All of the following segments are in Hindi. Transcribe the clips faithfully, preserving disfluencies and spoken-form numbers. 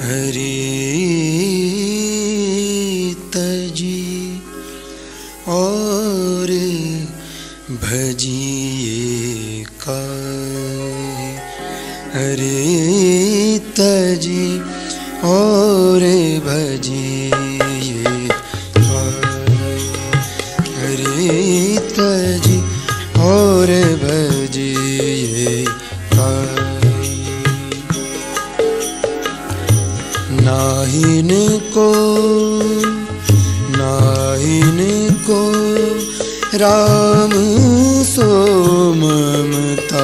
हरि तजी और भजिए काहे, हरि तजी और भजिए काहे, हरि तजी और भजिए काहे। नाहिन को नाहिन को राम सो ममता,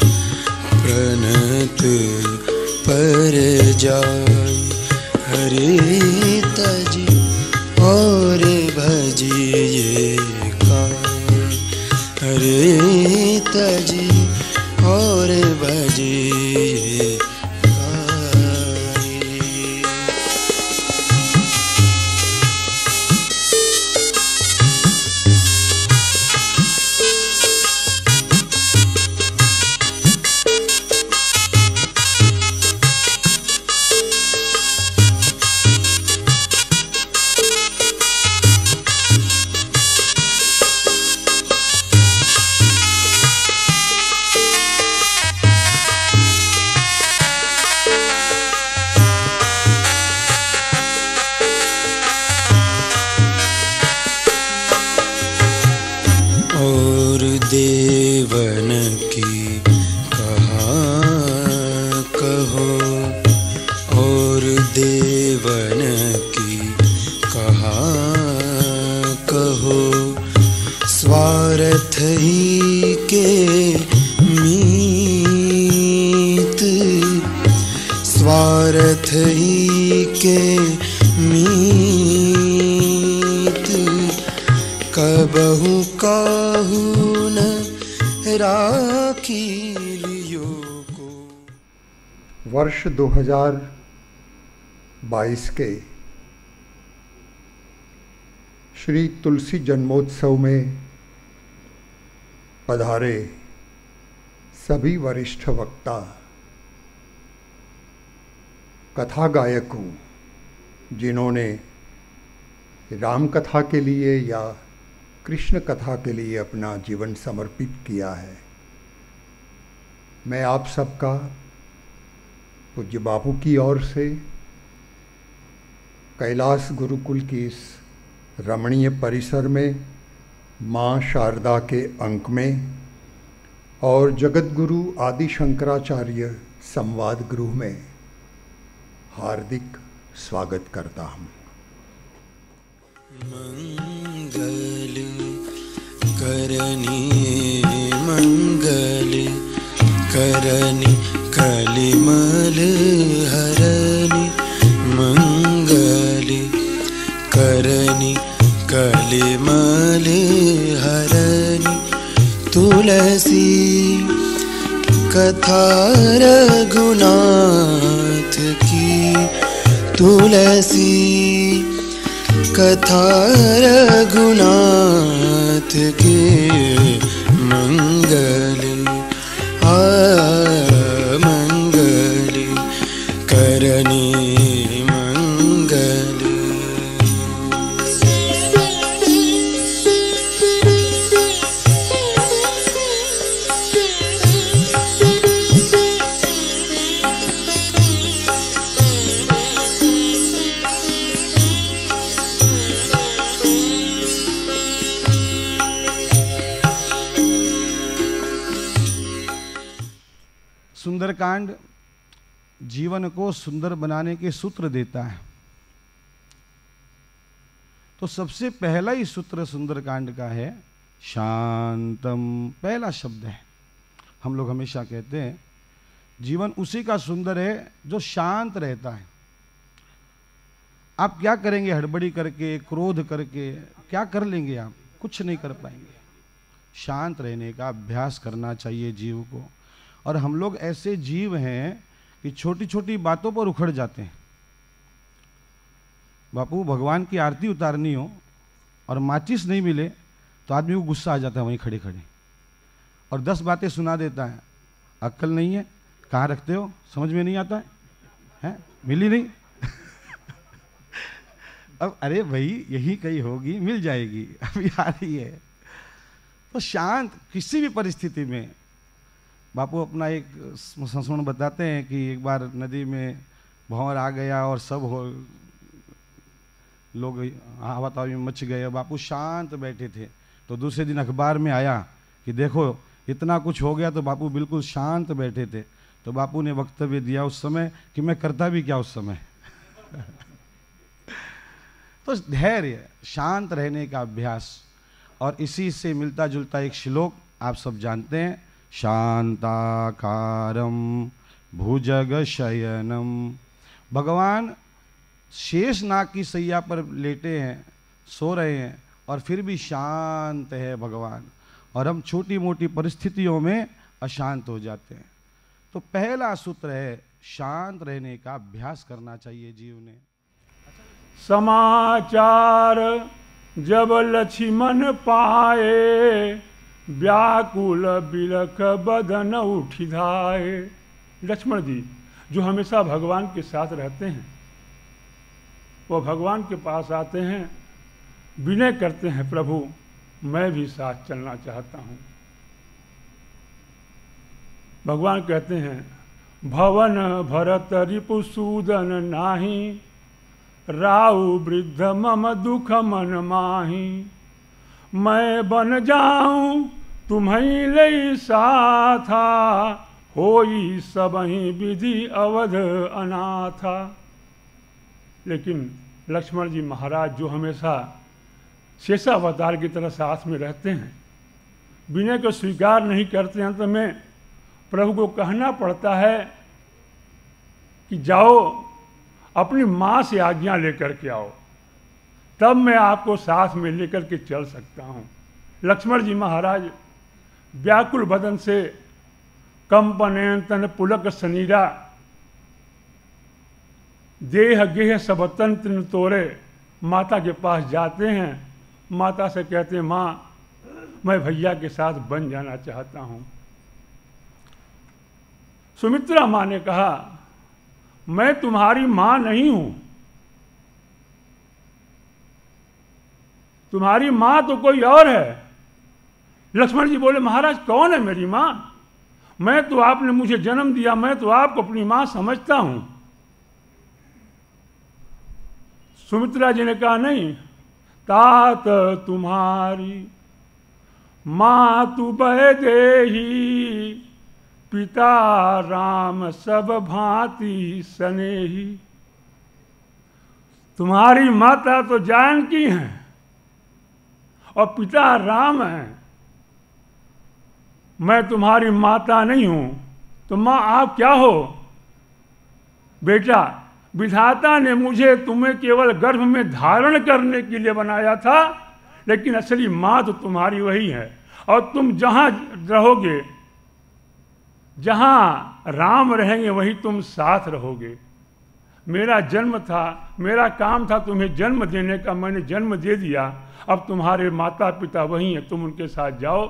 प्रणत पर जाय, हरि तजी और भजिए काहे, हरि तजी और भजिए काहे। और देवन की कहाँ कहो, और देवन की कहाँ कहो, स्वार्थ ही के मीत, स्वार्थ ही के मीत, कबहु काहू न राखी लियो को। वर्ष दो हज़ार बाईस के श्री तुलसी जन्मोत्सव में पधारे सभी वरिष्ठ वक्ता, कथा गायकों, जिन्होंने राम कथा के लिए या कृष्ण कथा के लिए अपना जीवन समर्पित किया है, मैं आप सबका पूज्य बापू की ओर से कैलाश गुरुकुल की इस रमणीय परिसर में माँ शारदा के अंक में और जगतगुरु आदि शंकराचार्य संवाद गृह में हार्दिक स्वागत करता हूँ। मंगल करनी मंगल करनी कलिमल हरनी, मंगल करनी कलिमल हरनी, तुलसी कथा रघुनाथ की, तुलसी कथा रघुनाथ के, मंगल आ मंगल करनी मंगल। सुंदरकांड जीवन को सुंदर बनाने के सूत्र देता है। तो सबसे पहला ही सूत्र सुंदरकांड का है शांतम, पहला शब्द है। हम लोग हमेशा कहते हैं जीवन उसी का सुंदर है जो शांत रहता है। आप क्या करेंगे हड़बड़ी करके, क्रोध करके, क्या कर लेंगे आप? कुछ नहीं कर पाएंगे। शांत रहने का अभ्यास करना चाहिए जीव को। और हम लोग ऐसे जीव हैं कि छोटी छोटी बातों पर उखड़ जाते हैं। बापू भगवान की आरती उतारनी हो और माचिस नहीं मिले तो आदमी को गुस्सा आ जाता है वहीं खड़े खड़े, और दस बातें सुना देता है। अक्ल नहीं है, कहाँ रखते हो, समझ में नहीं आता है, है? मिली नहीं अब अरे भाई यही कहीं होगी, मिल जाएगी, अभी आ रही है। तो शांत किसी भी परिस्थिति में, बापू अपना एक संस्मरण बताते हैं कि एक बार नदी में भंवर आ गया और सब हो लोग हवा तवा में मच गए, बापू शांत बैठे थे। तो दूसरे दिन अखबार में आया कि देखो इतना कुछ हो गया, तो बापू बिल्कुल शांत बैठे थे। तो बापू ने वक्तव्य दिया उस समय कि मैं करता भी क्या उस समय। तो धैर्य, शांत रहने का अभ्यास, और इसी से मिलता जुलता एक श्लोक आप सब जानते हैं, शांताकारम भुजग शयनम। भगवान शेष नाग की सैया पर लेटे हैं, सो रहे हैं, और फिर भी शांत है भगवान, और हम छोटी मोटी परिस्थितियों में अशांत हो जाते हैं। तो पहला सूत्र है शांत रहने का अभ्यास करना चाहिए जीव ने। समाचार जब लक्ष्मण पाए, व्याकुल बिलख बदन उठी धाए। लक्ष्मण जी जो हमेशा भगवान के साथ रहते हैं, वो भगवान के पास आते हैं, विनय करते हैं, प्रभु मैं भी साथ चलना चाहता हूँ। भगवान कहते हैं, भवन भरत रिपुसूदन नाही, राउ वृद्ध मम दुख मन माही। मैं बन जाऊं तुम्हें ले साथा, होई सबही विधि अवध अनाथा। लेकिन लक्ष्मण जी महाराज जो हमेशा शेषावतार की तरह साथ में रहते हैं, विनय को स्वीकार नहीं करते हैं, तो मैं प्रभु को कहना पड़ता है कि जाओ अपनी माँ से आज्ञा लेकर के आओ, तब मैं आपको साथ में लेकर के चल सकता हूँ। लक्ष्मण जी महाराज व्याकुल बदन से कंपनेन तन पुलक सनीरा, देह गेह सब तन तिन तोरे, माता के पास जाते हैं। माता से कहते हैं, माँ मैं भैया के साथ बन जाना चाहता हूँ। सुमित्रा माँ ने कहा, मैं तुम्हारी माँ नहीं हूं, तुम्हारी माँ तो कोई और है। लक्ष्मण जी बोले, महाराज कौन है मेरी माँ? मैं तो आपने मुझे जन्म दिया, मैं तो आपको अपनी माँ समझता हूं। सुमित्रा जी ने कहा, नहीं, तात तुम्हारी माँ तू बह देही, पिता राम सब भांति स्नेही। तुम्हारी माता तो जानकी हैं और पिता राम हैं, मैं तुम्हारी माता नहीं हूं, तो माँ आप क्या हो? बेटा, विधाता ने मुझे तुम्हें केवल गर्भ में धारण करने के लिए बनाया था, लेकिन असली माँ तो तुम्हारी वही है, और तुम जहां रहोगे, जहां राम रहेंगे वहीं तुम साथ रहोगे। मेरा जन्म था, मेरा काम था तुम्हें जन्म देने का, मैंने जन्म दे दिया, अब तुम्हारे माता पिता वही हैं, तुम उनके साथ जाओ।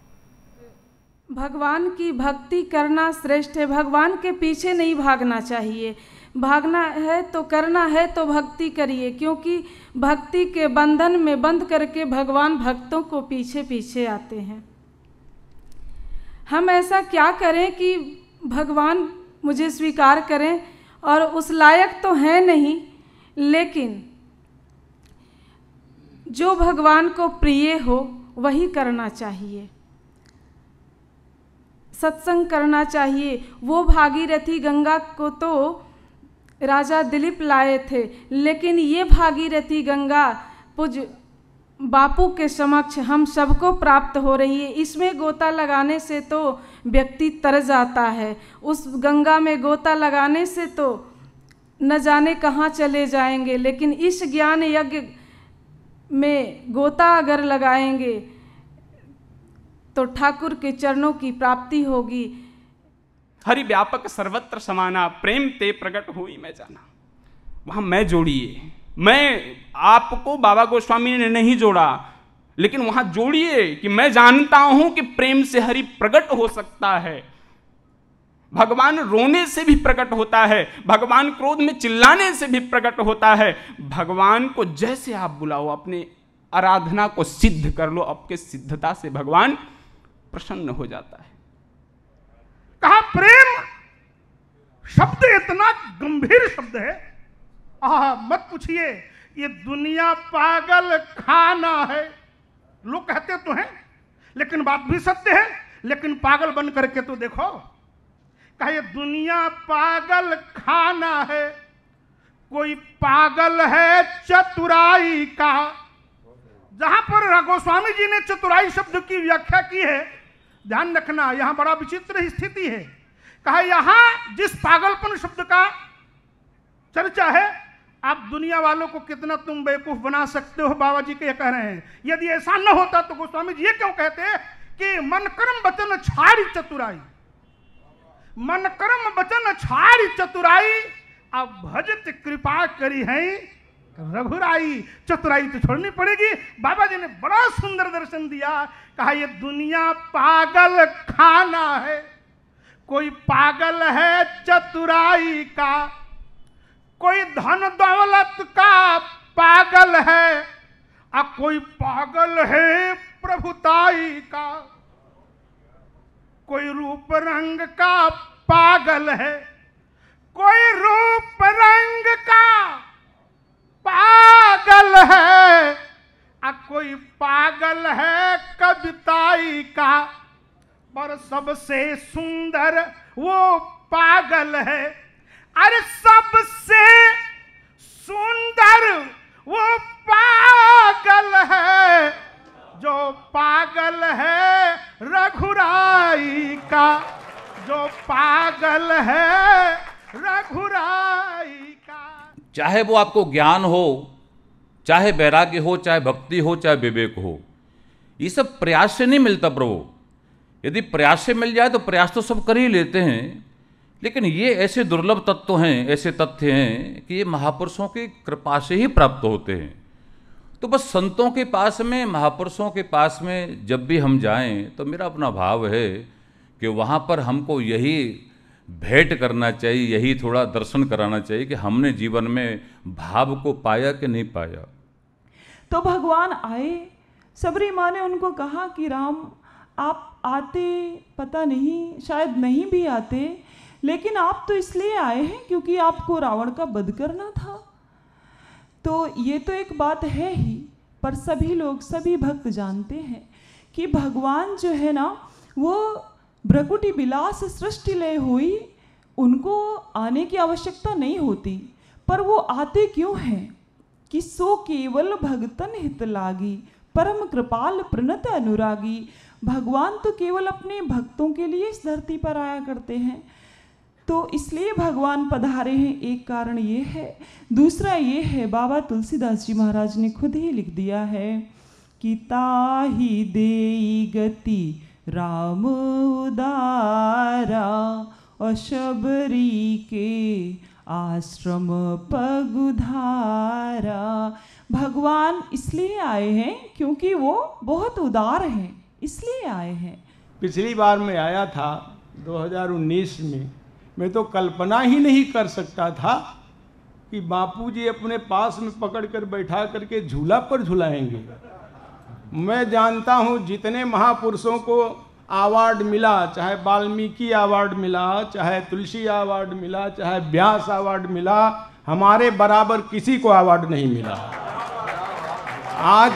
भगवान की भक्ति करना श्रेष्ठ है, भगवान के पीछे नहीं भागना चाहिए। भागना है तो करना है तो भक्ति करिए, क्योंकि भक्ति के बंधन में बंध करके भगवान भक्तों को पीछे पीछे आते हैं। हम ऐसा क्या करें कि भगवान मुझे स्वीकार करें, और उस लायक तो है नहीं, लेकिन जो भगवान को प्रिय हो वही करना चाहिए। सत्संग करना चाहिए। वो भागीरथी गंगा को तो राजा दिलीप लाए थे, लेकिन ये भागीरथी गंगा पूज बापू के समक्ष हम सबको प्राप्त हो रही है। इसमें गोता लगाने से तो व्यक्ति तर जाता है, उस गंगा में गोता लगाने से तो न जाने कहाँ चले जाएंगे, लेकिन इस ज्ञान यज्ञ में गोता अगर लगाएंगे तो ठाकुर के चरणों की प्राप्ति होगी। हरि व्यापक सर्वत्र समाना, प्रेम ते प्रकट हुई मैं जाना। वहां मैं जोड़िए, मैं आपको बाबा गोस्वामी ने नहीं जोड़ा, लेकिन वहां जोड़िए कि मैं जानता हूं कि प्रेम से हरि प्रकट हो सकता है। भगवान रोने से भी प्रकट होता है, भगवान क्रोध में चिल्लाने से भी प्रकट होता है। भगवान को जैसे आप बुलाओ, अपने आराधना को सिद्ध कर लो, आपके सिद्धता से भगवान प्रसन्न हो जाता है। कहा प्रेम शब्द इतना गंभीर शब्द है, आह मत पूछिए, ये दुनिया पागल खाना है। लोग कहते तो हैं, लेकिन बात भी सत्य है। लेकिन पागल बन करके तो देखो, कहा ये दुनिया पागल खाना है, कोई पागल है चतुराई का। जहां पर गोस्वामी जी ने चतुराई शब्द की व्याख्या की है, ध्यान रखना, यहां बड़ा विचित्र स्थिति है। कहा यहां जिस पागलपन शब्द का चर्चा है, आप दुनिया वालों को कितना तुम बेवकूफ बना सकते हो, बाबा जी के कह रहे हैं। यदि ऐसा न होता तो गोस्वामी जी ये क्यों कहते हैं कि मन कर्म वचन छाड़ी चतुराई, मन कर्म वचन छाड़ी चतुराई, अब भजत कृपा करी है रघुराई। चतुराई तो छोड़नी पड़ेगी। बाबा जी ने बड़ा सुंदर दर्शन दिया। कहा ये दुनिया पागल खाना है, कोई पागल है चतुराई का, कोई धन दौलत का पागल है, और कोई पागल है प्रभुताई का, कोई रूप रंग का पागल है, कोई रूप रंग का पागल है, और कोई पागल है कविताई का, पर सबसे सुंदर वो पागल है। अरे सबसे सुंदर वो पागल है, जो पागल है रघुराई का, जो पागल है रघुराई का। चाहे वो आपको ज्ञान हो, चाहे वैराग्य हो, चाहे भक्ति हो, चाहे विवेक हो, ये सब प्रयास से नहीं मिलता प्रभु। यदि प्रयास से मिल जाए तो प्रयास तो सब कर ही लेते हैं, लेकिन ये ऐसे दुर्लभ तत्व हैं, ऐसे तथ्य हैं कि ये महापुरुषों की कृपा से ही प्राप्त होते हैं। तो बस संतों के पास में, महापुरुषों के पास में जब भी हम जाएं तो मेरा अपना भाव है कि वहाँ पर हमको यही भेंट करना चाहिए, यही थोड़ा दर्शन कराना चाहिए कि हमने जीवन में भाव को पाया कि नहीं पाया। तो भगवान आए, सबरी माँ ने उनको कहा कि राम आप आते पता नहीं, शायद नहीं भी आते, लेकिन आप तो इसलिए आए हैं क्योंकि आपको रावण का वध करना था। तो ये तो एक बात है ही, पर सभी लोग, सभी भक्त जानते हैं कि भगवान जो है ना, वो भ्रकुटी विलास सृष्टि लय हुई, उनको आने की आवश्यकता नहीं होती, पर वो आते क्यों हैं कि सो केवल भगतन हित लागी, परम कृपाल प्रणत अनुरागी। भगवान तो केवल अपने भक्तों के लिए इस धरती पर आया करते हैं, तो इसलिए भगवान पधारे हैं, एक कारण ये है। दूसरा ये है, बाबा तुलसीदास जी महाराज ने खुद ही लिख दिया है कि ताहि देई गति राम उदारा, और शबरी के आश्रम पगुधारा। भगवान इसलिए आए हैं क्योंकि वो बहुत उदार हैं, इसलिए आए हैं। पिछली बार मैं आया था दो हज़ार उन्नीस में, मैं तो कल्पना ही नहीं कर सकता था कि बापू जी अपने पास में पकड़ कर बैठा करके झूला पर झुलाएंगे। मैं जानता हूँ जितने महापुरुषों को अवार्ड मिला, चाहे वाल्मीकि अवार्ड मिला, चाहे तुलसी अवार्ड मिला, चाहे व्यास अवार्ड मिला, हमारे बराबर किसी को अवार्ड नहीं मिला। आज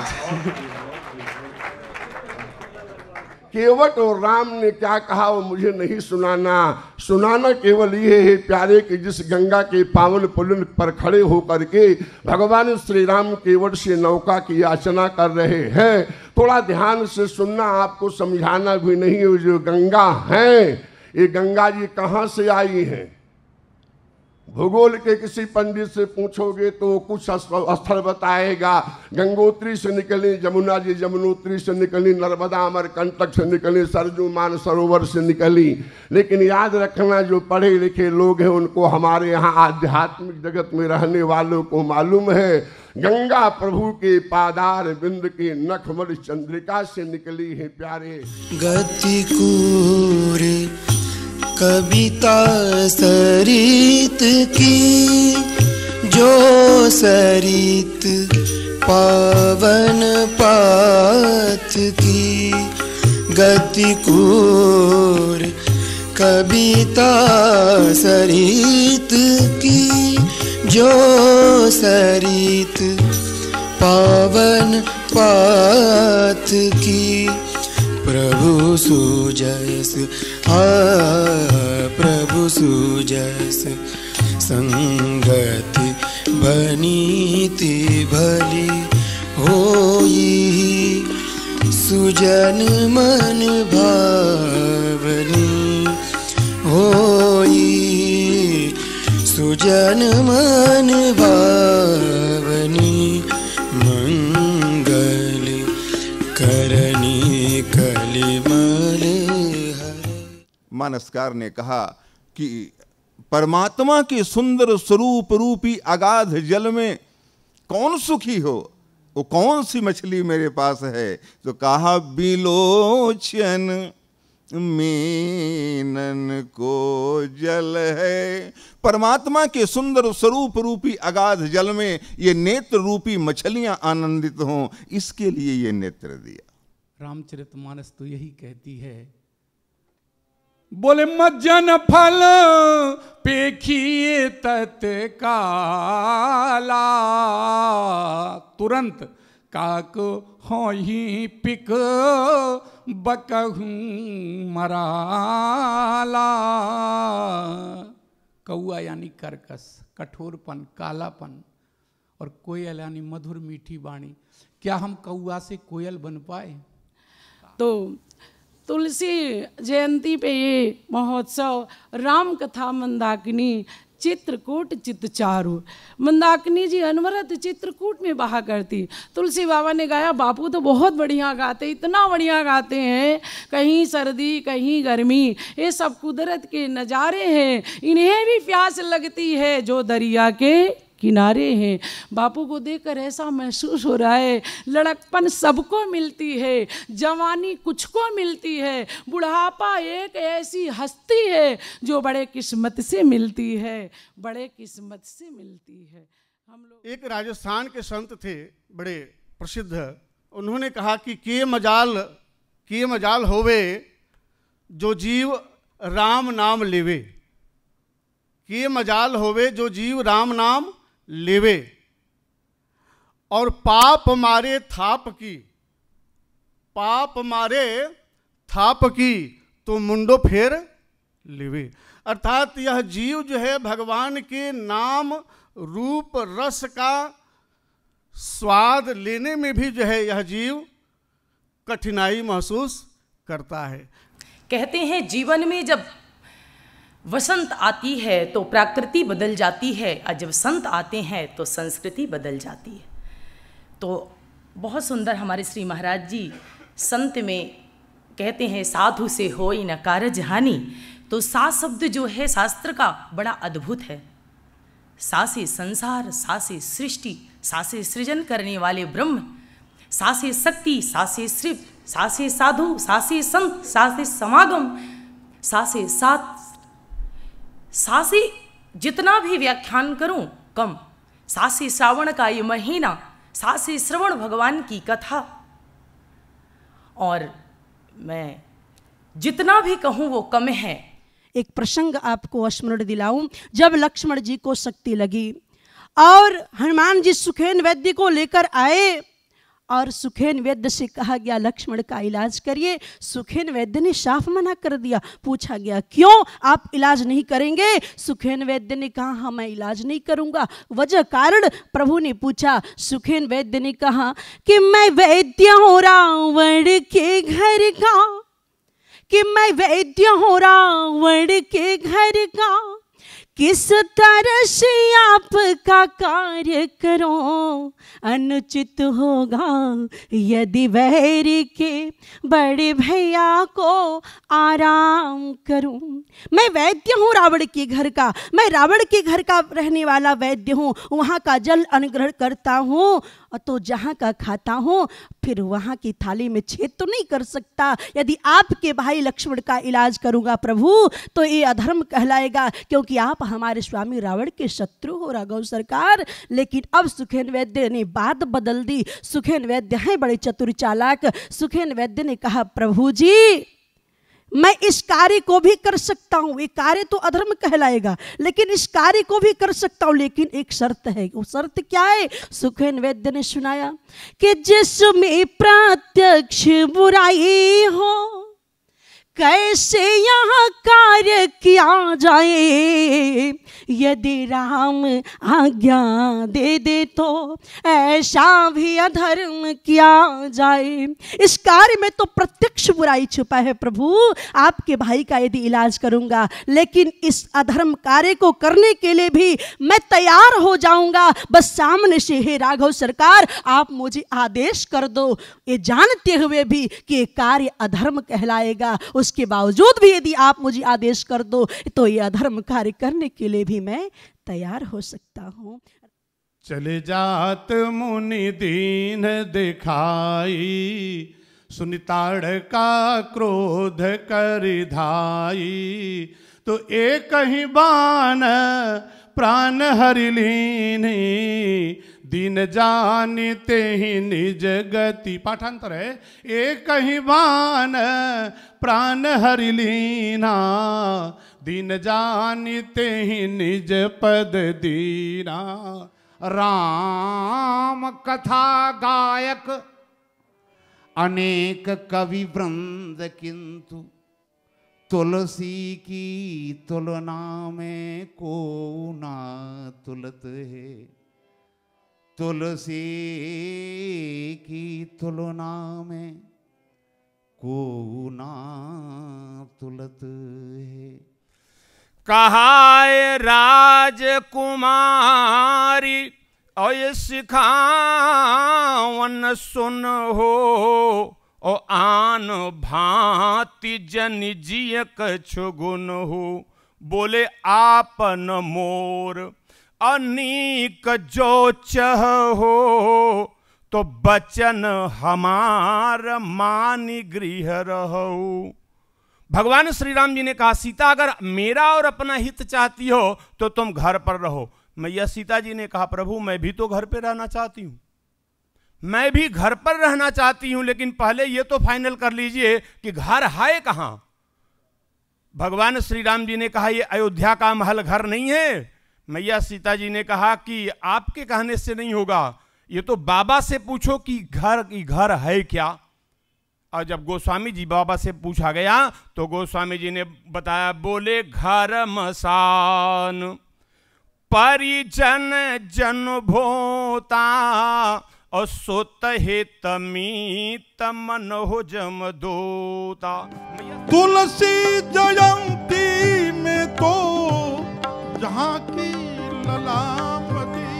केवट और राम ने क्या कहा वो मुझे नहीं सुनाना, सुनाना केवल ये है प्यारे कि जिस गंगा के पावन पुलिन पर खड़े होकर के भगवान श्री राम केवट से नौका की याचना कर रहे हैं। थोड़ा ध्यान से सुनना, आपको समझाना भी नहीं है। जो गंगा है, ये गंगा जी कहाँ से आई हैं? भूगोल के किसी पंडित से पूछोगे तो कुछ स्थल बताएगा। गंगोत्री से निकली जमुना जी, जमुनोत्री से निकली नर्मदा, अमरकंटक से निकली सरजू मान सरोवर से निकली। लेकिन याद रखना, जो पढ़े लिखे लोग हैं उनको, हमारे यहाँ आध्यात्मिक जगत में रहने वालों को मालूम है, गंगा प्रभु के पादार बिंद के नखमल चंद्रिका से निकली है प्यारे। गति कूरे कविता सरित की जो सरित पावन पाथ की गति कूर कविता सरित की जो सरित पावन पाथ की प्रभु सुजस आ प्रभु सुजस संगति बनीति भली होई सुजन मन भावनी होई सुजन मन भावनी मंगल करनी कलिमल हरे। मानसकार ने कहा कि परमात्मा के सुंदर स्वरूप रूपी अगाध जल में कौन सुखी हो, वो कौन सी मछली मेरे पास है? तो कहा बिलोचन मीनन को जल है। परमात्मा के सुंदर स्वरूप रूपी अगाध जल में ये नेत्र रूपी मछलियां आनंदित हों, इसके लिए ये नेत्र दिया। रामचरितमानस तो यही कहती है, बोले मज्जन फल पेखिए तत्काला, तुरंत काक हो ही पिक बकहूं मराला। कौआ यानी कर्कश, कठोरपन, कालापन, और कोयल यानी मधुर मीठी वाणी। क्या हम कौआ से कोयल बन पाए? तो तुलसी जयंती पे ये महोत्सव राम कथा मंदाकिनी चित्रकूट चित्तचारू। मंदाकिनी जी अनवरत चित्रकूट में बहा करती। तुलसी बाबा ने गाया, बापू तो बहुत बढ़िया गाते, इतना बढ़िया गाते हैं, कहीं सर्दी कहीं गर्मी, ये सब कुदरत के नज़ारे हैं, इन्हें भी प्यास लगती है जो दरिया के किनारे हैं। बापू को देखकर ऐसा महसूस हो रहा है, लड़कपन सबको मिलती है, जवानी कुछ को मिलती है, बुढ़ापा एक ऐसी हस्ती है जो बड़े किस्मत से मिलती है, बड़े किस्मत से मिलती है। हम लोग एक राजस्थान के संत थे बड़े प्रसिद्ध, उन्होंने कहा कि के मजाल के मजाल होवे जो जीव राम नाम लेवे, के मजाल होवे जो जीव राम नाम लेवे, और पाप मारे थाप की, पाप मारे थाप की तो मुंडो फेर लेवे। अर्थात यह जीव जो है भगवान के नाम रूप रस का स्वाद लेने में भी जो है यह जीव कठिनाई महसूस करता है। कहते हैं जीवन में जब वसंत आती है तो प्रकृति बदल जाती है, और जब संत आते हैं तो संस्कृति बदल जाती है। तो बहुत सुंदर हमारे श्री महाराज जी संत में कहते हैं, साधु से होई न कारज हानि। तो सा शब्द जो है शास्त्र का बड़ा अद्भुत है। सा से संसार, सा से सृष्टि, सा से सृजन करने वाले ब्रह्म, सा से शक्ति, सा से श्रिप, सा से साधु, सा से संत, सा से समागम, सा से सात, सा से जितना भी व्याख्यान करूं कम। सा से श्रावण का ये महीना, सा से श्रवण भगवान की कथा, और मैं जितना भी कहूं वो कम है। एक प्रसंग आपको स्मरण दिलाऊं। जब लक्ष्मण जी को शक्ति लगी और हनुमान जी सुखेन वैद्य को लेकर आए, और सुखेन वैद्य से कहा गया लक्ष्मण का इलाज करिए। सुखेन वैद्य ने साफ मना कर दिया। पूछा गया क्यों आप इलाज नहीं करेंगे? सुखेन वैद्य ने कहा हाँ मैं इलाज नहीं करूंगा। वजह कारण प्रभु ने पूछा। सुखेन वैद्य ने कहा कि मैं वैद्य हूँ रावण के घर का, कि मैं वैद्य हूँ रावण के घर का, किस तरह से आपका कार्य करो अनुचित होगा यदि वैरी के बड़े भैया को आराम करूं। मैं वैद्य हूँ रावण के घर का, मैं रावण के घर का रहने वाला वैद्य हूँ, वहाँ का जल अनुग्रहण करता हूँ और तो जहाँ का खाता हूँ फिर वहाँ की थाली में छेद तो नहीं कर सकता। यदि आपके भाई लक्ष्मण का इलाज करूँगा प्रभु तो ये अधर्म कहलाएगा, क्योंकि आप हमारे स्वामी रावण के शत्रु हो राघव सरकार। लेकिन अब सुखेन वैद्य ने बात बदल दी। सुखेन वैद्य हैं बड़े चतुर चालाक। सुखेन वैद्य ने कहा प्रभु जी मैं इस कार्य को भी कर सकता हूँ, ये कार्य तो अधर्म कहलाएगा लेकिन इस कार्य को भी कर सकता हूँ, लेकिन एक शर्त है। वो शर्त क्या है? सुखेन वैद्य ने सुनाया कि जिसमें प्रत्यक्ष बुराई हो कैसे यहाँ कार्य किया जाए, यदि राम आज्ञा दे दे तो ऐसा भी अधर्म किया जाए। इस कार्य में तो प्रत्यक्ष बुराई छुपा है प्रभु। आपके भाई का यदि इलाज करूंगा लेकिन इस अधर्म कार्य को करने के लिए भी मैं तैयार हो जाऊंगा, बस सामने से हे राघव सरकार आप मुझे आदेश कर दो। ये जानते हुए भी कि ये कार्य अधर्म कहलाएगा, उसके बावजूद भी यदि आप मुझे आदेश कर दो तो ये अधर्म कार्य करने के लिए भी मैं तैयार हो सकता हूँ। चले जात मुनि दीन दिखाई, सुनिताड़ का क्रोध कर धाई, तो एक ही बाण प्राण हरि लीनी, दीन जानते ही निज गति। पाठांतर है एक ही बाण प्राण हरि लीना, दीन जानते ही निज पद दीना। राम कथा गायक अनेक कवि वृंद, किंतु तुलसी की तुलना में को ना तुलत है, तुलसी की तुलना में को ना तुलत है। कहाए राजकुमारी और सिखावन सुन हो, ओ आन भांति जन जिय कछु गुण हो। बोले आपन मोर अनीक जो चह हो, तो बचन हमार मानि गृह रहो। भगवान श्री राम जी ने कहा सीता अगर मेरा और अपना हित चाहती हो तो तुम घर पर रहो। मैया सीता जी ने कहा प्रभु मैं भी तो घर पे रहना चाहती हूँ, मैं भी घर पर रहना चाहती हूं, लेकिन पहले ये तो फाइनल कर लीजिए कि घर है कहां। भगवान श्री राम जी ने कहा ये अयोध्या का महल घर नहीं है। मैया सीता जी ने कहा कि आपके कहने से नहीं होगा, ये तो बाबा से पूछो कि घर की घर है क्या। और जब गोस्वामी जी बाबा से पूछा गया तो गोस्वामी जी ने बताया, बोले घर मसान परिजन जन भोता, और सोत हे तमीत मन हो जम दोता। तुलसी जयंती में तो जहाँ की ललामती,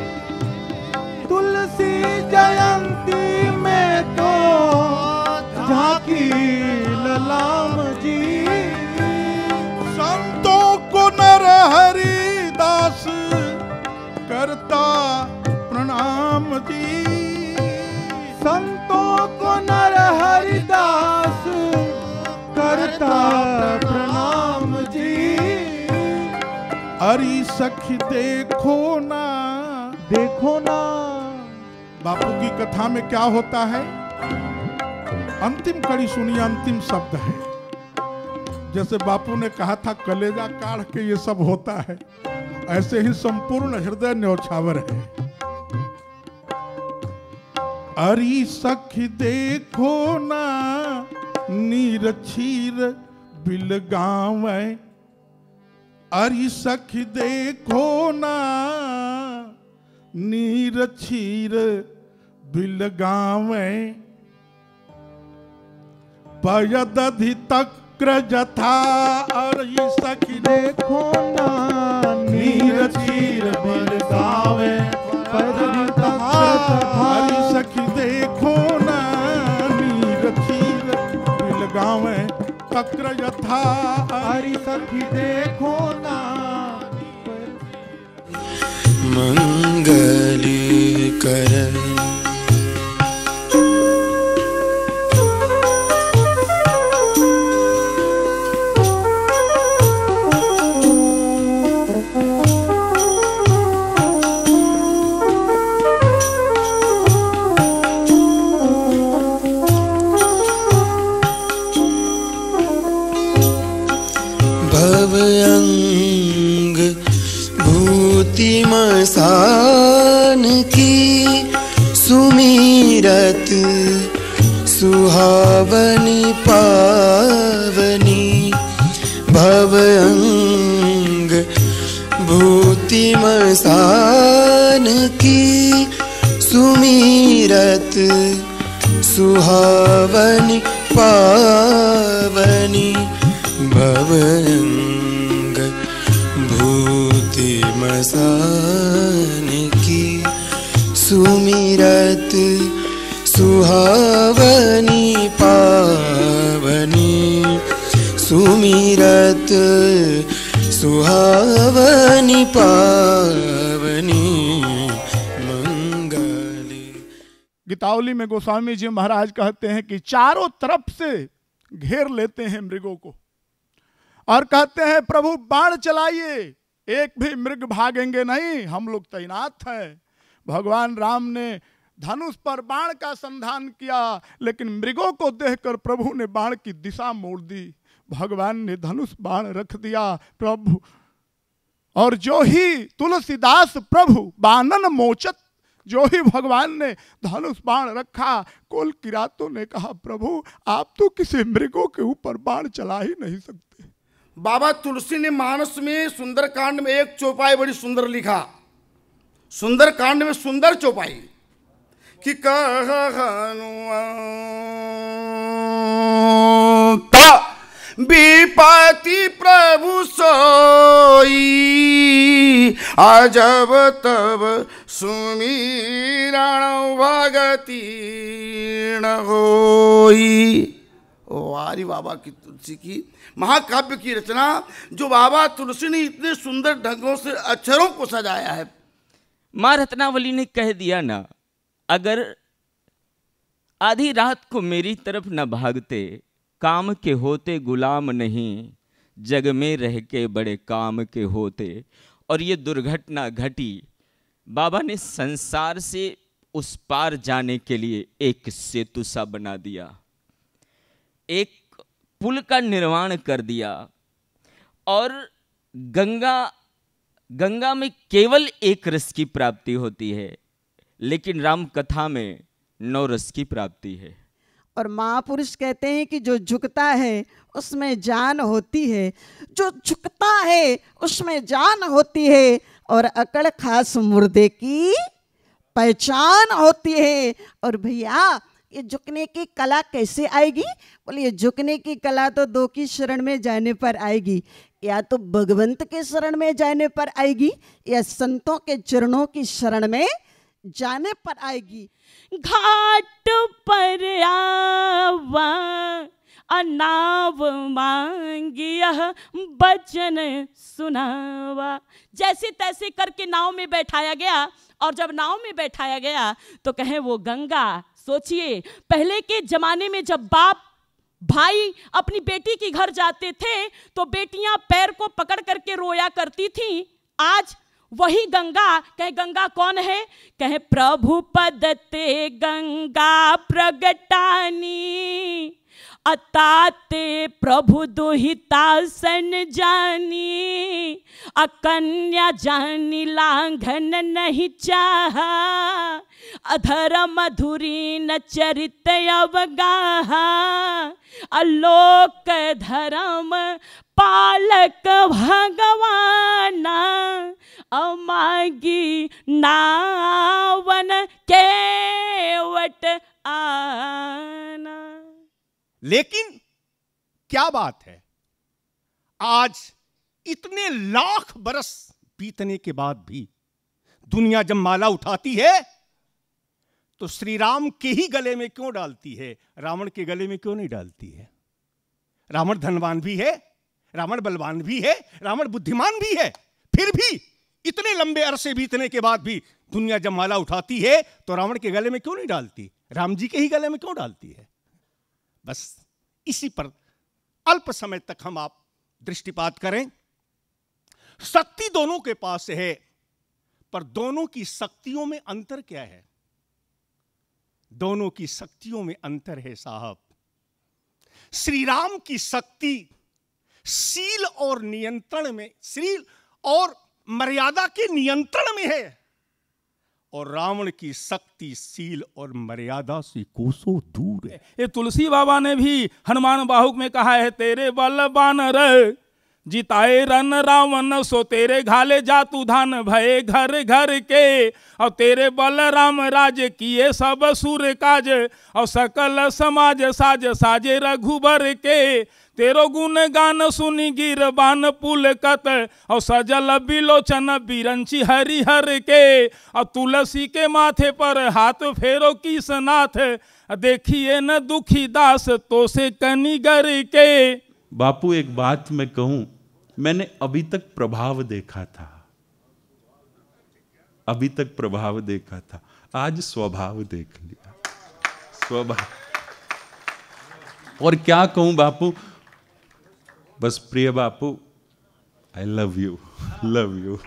तुलसी जयंती में तो जहाँ की ललाम जी, संतों को नर हरि दास करता प्रणाम जी, संतों को नर हरि दास करता प्रणाम जी। अरे सखी देखो ना, देखो ना। बापू की कथा में क्या होता है, अंतिम कड़ी सुनिए, अंतिम शब्द है। जैसे बापू ने कहा था कलेजा काढ़ के ये सब होता है, ऐसे ही संपूर्ण हृदय न्यौछावर है। अरी सखी देखो ना, नीर क्षीर बिल गाँव, अरी सखी देखो ना, नीर क्षीर बिल गाँव, पयदधि तक्र जथा, अरी सखी देखो ना, नीर क्षीर बिल गाँव, पयदधि तक्र जथा, अरी सखी देखो ना, नीर क्षीर बिल गाँव, तक्र यथा, अरी सखी देखो ना। मंगल कर। भवअंग भूतिमसान की सुमीरत सुहावनी पावनी। भवअंग भूतिमसान की सुमीरत सुहावनी पावनी। भवअंग भूतिमसान की सुमिरत सुहावनी पावनी। सुमिरत सुहावनी पावनी मंगली। गीतावली में गोस्वामी जी महाराज कहते हैं कि चारों तरफ से घेर लेते हैं मृगों को और कहते हैं प्रभु बाण चलाइए, एक भी मृग भागेंगे नहीं, हम लोग तैनात हैं। भगवान राम ने धनुष पर बाण का संधान किया, लेकिन मृगों को देखकर प्रभु ने बाण की दिशा मोड़ दी। भगवान ने धनुष बाण रख दिया प्रभु, और जो ही तुलसीदास प्रभु बानन मोचत, जो ही भगवान ने धनुष बाण रखा, कोल किरातों ने कहा प्रभु आप तो किसी मृगों के ऊपर बाण चला ही नहीं सकते। बाबा तुलसी ने मानस में सुंदरकांड में एक चौपाई बड़ी सुंदर लिखा। सुंदरकांड में सुंदर चौपाई कि कहनुता विपति प्रभु सोई, अजब तब सुमिरण भगति न होई। ओ वारी बाबा की तुलसी की महाकाव्य की रचना, जो बाबा तुलसी ने इतने सुंदर ढंगों से अक्षरों को सजाया है। माँ रत्नावली ने कह दिया ना, अगर आधी रात को मेरी तरफ न भागते, काम के होते गुलाम नहीं, जग में रह के बड़े काम के होते। और ये दुर्घटना घटी, बाबा ने संसार से उस पार जाने के लिए एक सेतु सा बना दिया, एक पुल का निर्माण कर दिया। और गंगा गंगा में केवल एक रस की प्राप्ति होती है, लेकिन राम कथा में नौ रस की प्राप्ति है। और महापुरुष कहते हैं कि जो झुकता है उसमें जान होती है, जो झुकता है उसमें जान होती है, और अकड़ खास मुर्दे की पहचान होती है। और भैया ये झुकने की कला कैसे आएगी? बोलिए झुकने की कला तो दो की शरण में जाने पर आएगी, या तो भगवंत के शरण में जाने पर आएगी, या संतों के चरणों की शरण में जाने पर आएगी। घाट पर आवा अनाव मांगिया बचन सुनावा। जैसे तैसे करके नाव में बैठाया गया, और जब नाव में बैठाया गया तो कहे वो गंगा। सोचिए पहले के जमाने में जब बाप भाई अपनी बेटी के घर जाते थे तो बेटियां पैर को पकड़ करके रोया करती थी। आज वही गंगा, कहे गंगा कौन है? कहे प्रभु पदते गंगा प्रगटानी, अताते प्रभु दुहिता सन जानी, अकन्या जानी लांघन नहीं चाहा, अधर मधुरी न चरित अवगाहा, अलोक धर्म पालक भगवाना, अमागी नावन केवट आना। लेकिन क्या बात है, आज इतने लाख बरस बीतने के बाद भी दुनिया जब माला उठाती है तो श्री राम के ही गले में क्यों डालती है, रावण के गले में क्यों नहीं डालती है? रावण धनवान भी है, रावण बलवान भी है, रावण बुद्धिमान भी है, फिर भी इतने लंबे अरसे बीतने के बाद भी दुनिया जब माला उठाती है तो रावण के गले में क्यों नहीं डालती, राम जी के ही गले में क्यों डालती है? बस इसी पर अल्प समय तक हम आप दृष्टिपात करें। शक्ति दोनों के पास है, पर दोनों की शक्तियों में अंतर क्या है? दोनों की शक्तियों में अंतर है साहब। श्री राम की शक्ति शील और नियंत्रण में, शील और मर्यादा के नियंत्रण में है, और रावण की शक्ति शील और मर्यादा से कोसों दूर है। ये तुलसी बाबा ने भी हनुमान बाहुक में कहा है, तेरे बल बानर जिताए रन रावण, सो तेरे घाले जातु धान भये घर घर के, और तेरे बल राम राज किए सब सूर काज, और सकल समाज साज साजे रघुबर के, तेरो गुण गान सुनी गिर बान पुलकत, और सजल बिलोचन बिरंची हरिहर के, और तुलसी के माथे पर हाथ फेरो किसनाथ, देखिए न दुखी दास तो से कनिगर के। बापू एक बात मैं कहूं, मैंने अभी तक प्रभाव देखा था, अभी तक प्रभाव देखा था, आज स्वभाव देख लिया, स्वभाव। और क्या कहूं बापू, बस प्रिय Bapu, I love you, love you.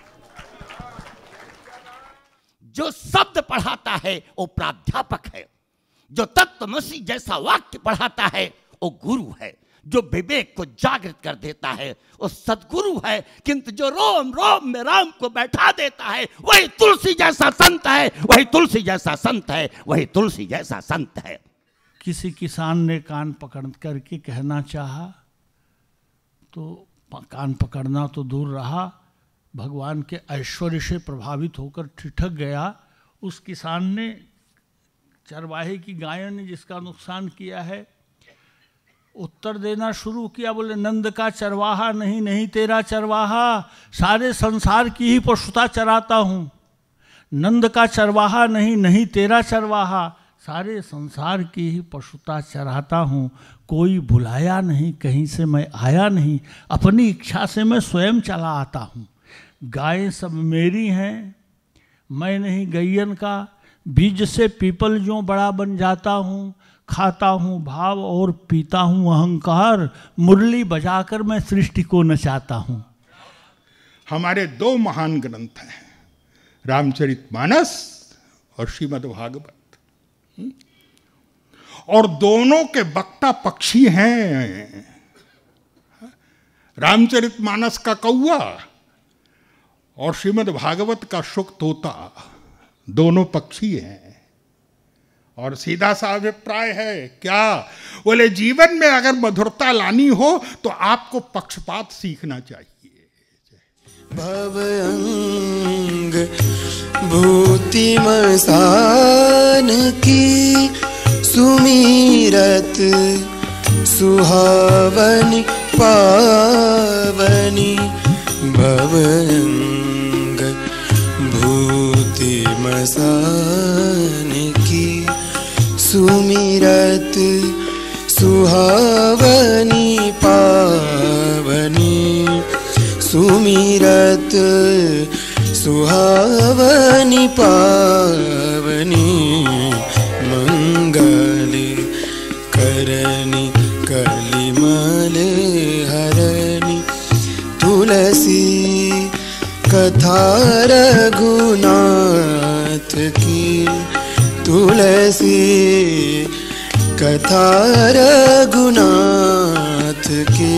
जो शब्द पढ़ाता है वो प्राध्यापक है, जो तत्वमसी जैसा वाक्य पढ़ाता है वो गुरु है, जो विवेक को जागृत कर देता है वो सदगुरु है, किंतु जो रोम रोम में राम को बैठा देता है वही तुलसी जैसा संत है, वही तुलसी जैसा संत है, वही तुलसी जैसा संत है। किसी किसान ने कान पकड़ करके कहना चाहा तो कान पकड़ना तो दूर रहा, भगवान के ऐश्वर्य से प्रभावित होकर ठिठक गया। उस किसान ने, चरवाहे की गायों ने जिसका नुकसान किया है, उत्तर देना शुरू किया, बोले नंद का चरवाहा नहीं, नहीं तेरा चरवाहा, सारे संसार की ही पशुता चराता हूँ। नंद का चरवाहा नहीं, नहीं तेरा चरवाहा, सारे संसार की ही पशुता चराता हूँ। कोई बुलाया नहीं, कहीं से मैं आया नहीं, अपनी इच्छा से मैं स्वयं चला आता हूँ। गायें सब मेरी हैं, मैं नहीं गैयन का, बीज से पीपल जो बड़ा बन जाता हूँ, खाता हूँ भाव और पीता हूँ अहंकार, मुरली बजाकर मैं सृष्टि को नचाता हूँ। हमारे दो महान ग्रंथ हैं, रामचरितमानस और श्रीमद् भागवत, और दोनों के वक्ता पक्षी हैं। रामचरितमानस का कौवा और श्रीमद् भागवत का शुक तोता, दोनों पक्षी हैं। और सीधा सा अभिप्राय है क्या, बोले जीवन में अगर मधुरता लानी हो तो आपको पक्षपात सीखना चाहिए। भवअंग भूति मसान की सुमीरत सुहावनी पावनी, भवअंग भूति मसान की सुमिरत सुहावनी पावनी, सुमिरत सुहावनी पावनी, मंगल करनी कलिमल हरनी, तुलसी कथा रघुनाथ की, तुलसी कथा रघुनाथ की,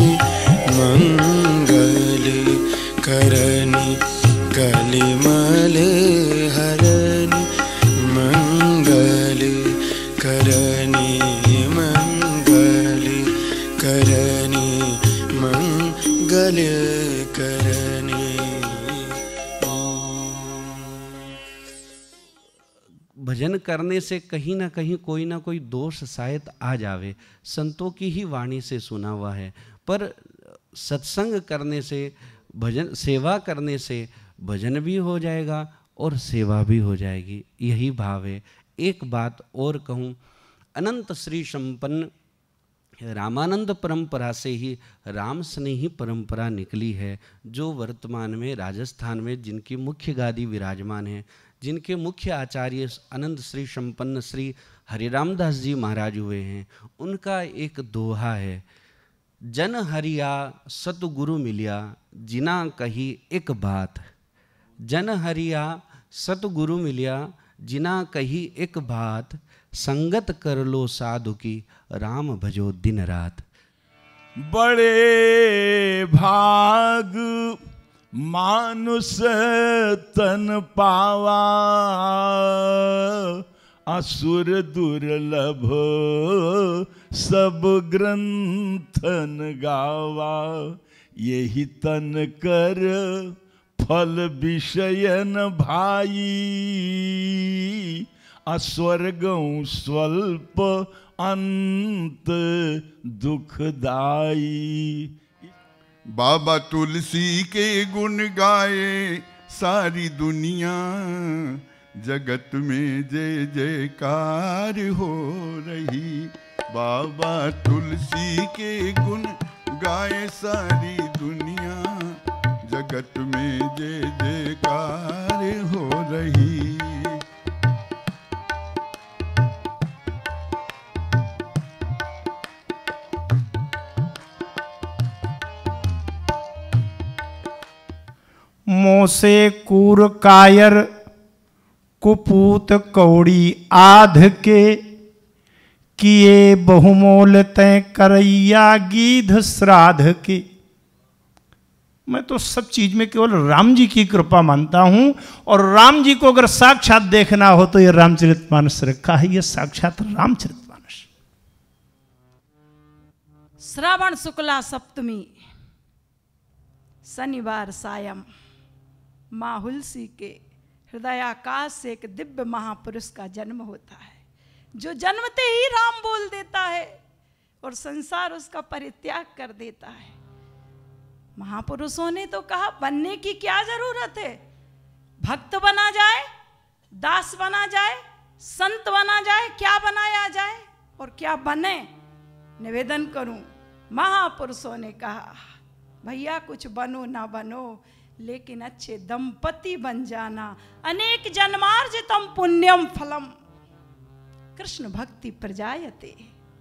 मंगल करनी कलिमल हरनी, मंगल करनी मंगल करनी मंगल करनी। भजन करने से कहीं ना कहीं कोई ना कोई दोष शायद आ जावे, संतों की ही वाणी से सुना हुआ है, पर सत्संग करने से, भजन सेवा करने से भजन भी हो जाएगा और सेवा भी हो जाएगी, यही भाव है। एक बात और कहूँ, अनंत श्री संपन्न रामानंद परंपरा से ही राम स्नेही परंपरा निकली है, जो वर्तमान में राजस्थान में जिनकी मुख्य गादी विराजमान है, जिनके मुख्य आचार्य अनंत श्री संपन्न श्री हरिरामदास जी महाराज हुए हैं। उनका एक दोहा है, जन हरिया सतगुरु मिलिया जिना कही एक बात। जन हरिया सतगुरु मिलिया जिना कही एक बात, संगत कर लो साधु की राम भजो दिन रात। बड़े भाग मानुष तन पावा, असुर दुर्लभ सब ग्रंथन गावा। यही तन कर फल विषयन भाई, अस्वर्गं स्वल्प अंत दुखदाई। बाबा तुलसी के गुण गाए सारी दुनिया, जगत में जय जयकार हो रही। बाबा तुलसी के गुण गाए सारी दुनिया, जगत में जय जयकार हो रही। मोसे कूर कायर कुपूत कौड़ी आध के, किए बहुमोल तय करैया गीध श्राद्ध के। मैं तो सब चीज में केवल राम जी की कृपा मानता हूं, और राम जी को अगर साक्षात देखना हो तो ये रामचरितमानस रखा है, ये साक्षात रामचरितमानस। श्रावण शुक्ला सप्तमी शनिवार सायं माँ हुलसी के हृदयाकाश से एक दिव्य महापुरुष का जन्म होता है, जो जन्मते ही राम बोल देता है और संसार उसका परित्याग कर देता है। महापुरुषों ने तो कहा बनने की क्या जरूरत है, भक्त बना जाए, दास बना जाए, संत बना जाए, क्या बनाया जाए और क्या बने। निवेदन करूं, महापुरुषों ने कहा भैया कुछ बनो ना बनो, लेकिन अच्छे दंपति बन जाना। अनेक जन्मार्जितम पुण्यम फलम कृष्ण भक्ति प्रजायते।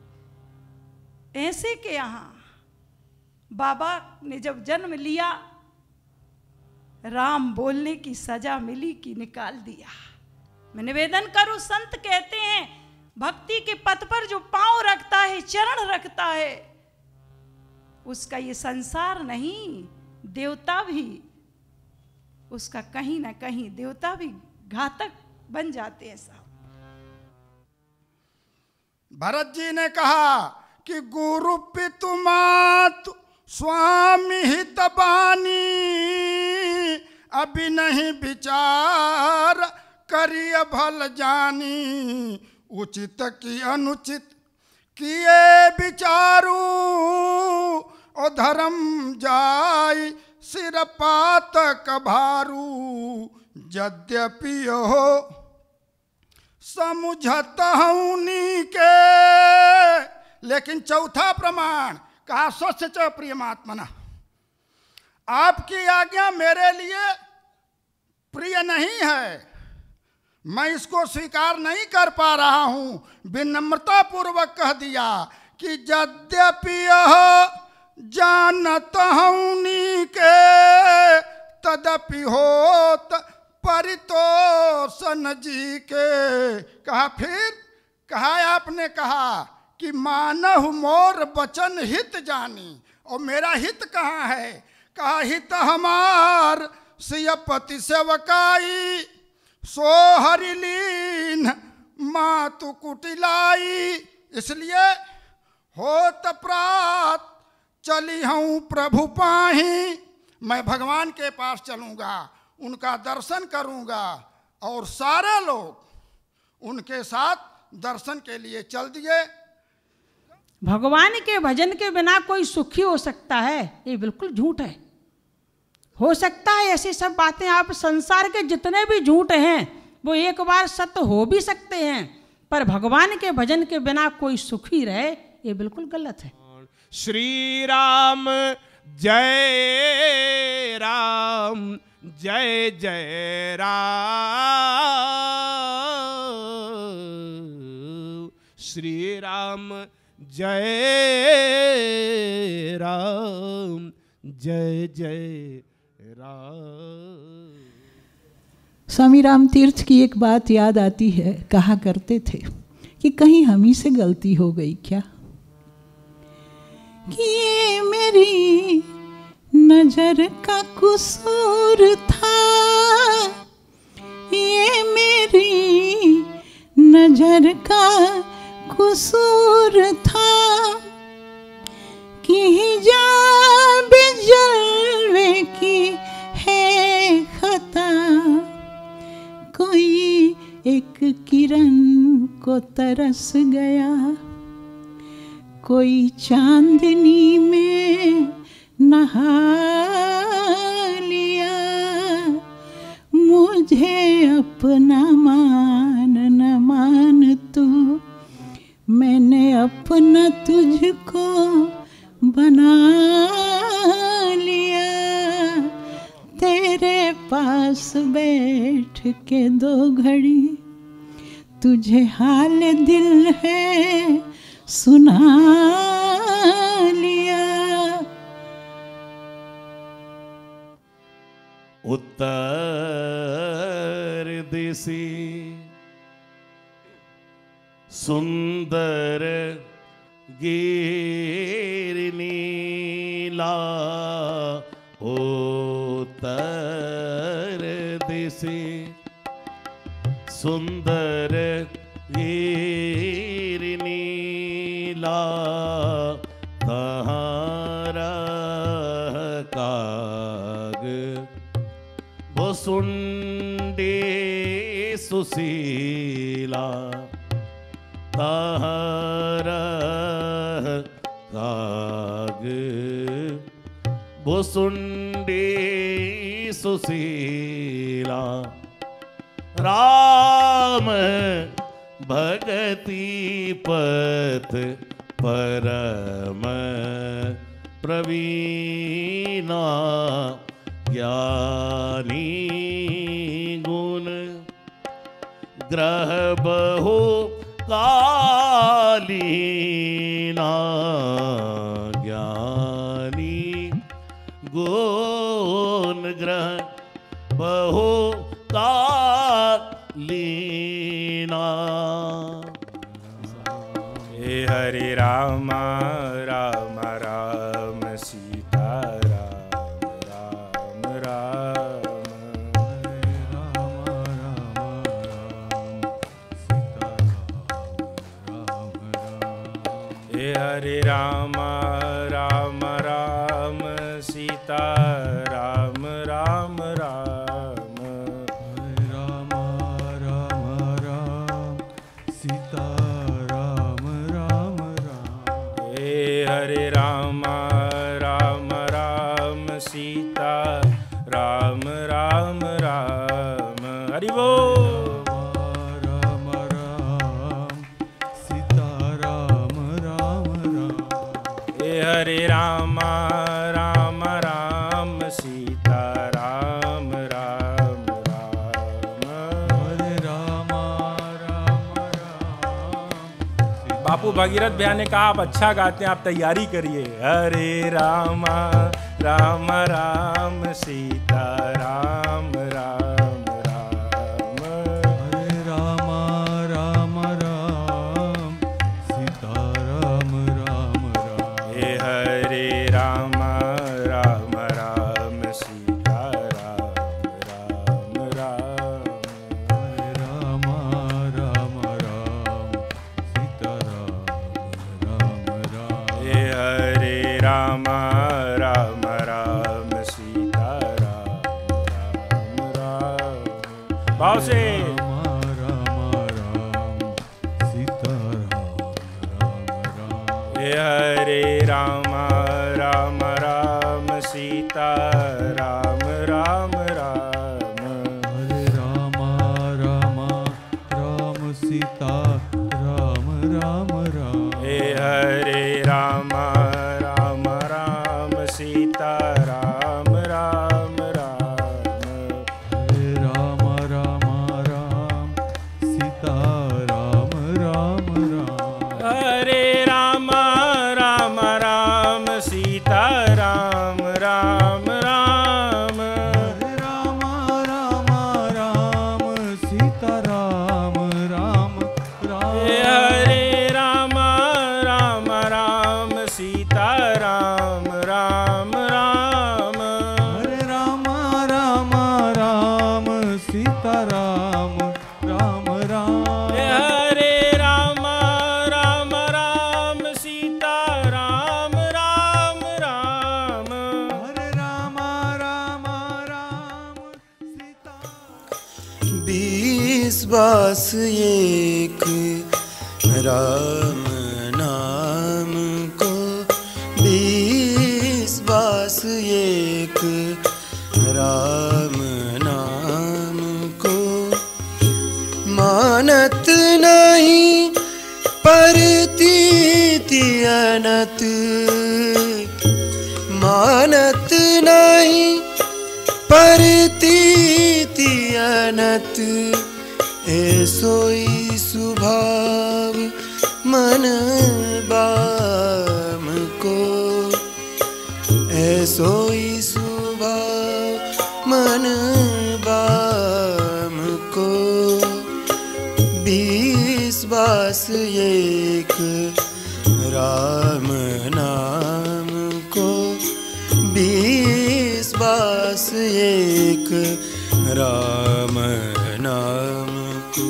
ऐसे के यहां बाबा ने जब जन्म लिया, राम बोलने की सजा मिली कि निकाल दिया। मैं निवेदन करूं, संत कहते हैं भक्ति के पथ पर जो पांव रखता है, चरण रखता है, उसका ये संसार नहीं, देवता भी उसका कहीं ना कहीं देवता भी घातक बन जाते हैं साहब। भरत जी ने कहा कि गुरु पितु मातु स्वामी हित बानी, अभी नहीं विचार करिय भल जानी। उचित की अनुचित किए विचारू, ओ धर्म जाय सिर पातक भारू। यद्यपि हो समुझत हूनी के, लेकिन चौथा प्रमाण कहा स्वच्छ च प्रियमात्मना। आपकी आज्ञा मेरे लिए प्रिय नहीं है, मैं इसको स्वीकार नहीं कर पा रहा हूं। विनम्रता पूर्वक कह दिया कि यद्यपि जानत हूनी के, तदपि होत परितोषण जी के। कहा फिर कहा आपने कहा कि मानहु मोर वचन हित जानी, और मेरा हित कहाँ है? कहा हित हमार सियपति सेवकाई, सो हरिलीन मातु कुटिलाई। इसलिए होत प्रात चली हूँ प्रभु पाही, मैं भगवान के पास चलूँगा, उनका दर्शन करूँगा। और सारे लोग उनके साथ दर्शन के लिए चल दिए। भगवान के भजन के बिना कोई सुखी हो सकता है? ये बिल्कुल झूठ है। हो सकता है ऐसी सब बातें, आप संसार के जितने भी झूठ हैं वो एक बार सत्य हो भी सकते हैं, पर भगवान के भजन के बिना कोई सुखी रहे ये बिल्कुल गलत है। श्री राम जय राम जय जय राम, श्री राम जय राम जय जय राम। स्वामी राम तीर्थ की एक बात याद आती है, कहा करते थे कि कहीं हम ही से गलती हो गई क्या, कि ये मेरी नजर का कसूर था, ये मेरी नजर का कसूर था, कि हिजाब जलवे की है खता, कोई एक किरण को तरस गया, कोई चांदनी में नहा लिया, मुझे अपना मान न मान तू, मैंने अपना तुझको बना लिया, तेरे पास बैठ के दो घड़ी तुझे हाल दिल है सुना लिया। उत्तर दिशि सुंदर गिर नीला, उत्तर दिशि सुंदर गिर नीला, तहारा काग भुसुंडे सुशीला, तहारा काग भुसुंडे सुशीला, राम भगति पथ परम प्रवीणा, ज्ञानी गुण ग्रह बहु कालीना, ज्ञानी गुण ग्रह बहु कालीना। हे हरे राम राम राम सीता राम राम राम, हरे राम राम राम सीता राम राम, हे हरे राम राम राम सीता राम राम राम, हरे राम राम राम सीता राम राम राम, हे हरे राम राम राम सीता राम राम राम, हरि बोल। राम राम सीता राम राम राम, हे हरे राम राम राम सीता राम राम राम, हरे राम राम राम। बापू भगीरथ भैया ने कहा आप अच्छा गाते हैं, आप तैयारी करिए। हरे राम राम राम सीता राम राम राम, हरे राम राम राम सीता राम राम राम, हे हरे राम राम राम सीता राम राम राम, हरे राम राम राम सीता राम राम राम, हे हरे राम राम राम सीता राम राम राम। भाव से हे हरे राम राम राम सीता राम राम राम, हरे राम राम राम सीता राम राम राम, हे हरे सीता राम राम राम। हरे राम राम राम सीता राम राम राम। हरे राम राम राम सीता राम राम राम। हरे राम राम राम सीता राम राम राम। हरे राम राम राम सीता राम राम राम। हरे राम राम राम सीता राम राम राम। हरे राम राम राम सीता राम राम राम। हरे राम राम राम सीता। बीस बास एक राम नाम को, बीस बास एक राम नाम को, मानत नहीं परतीति अनत, मानत नहीं परतीति अनत, ऐसोई सुभाव मन बाम को, ऐसोई सुभाव मन बाम को, बीस बास एक राम नाम को, बीस बास एक राम नाम को।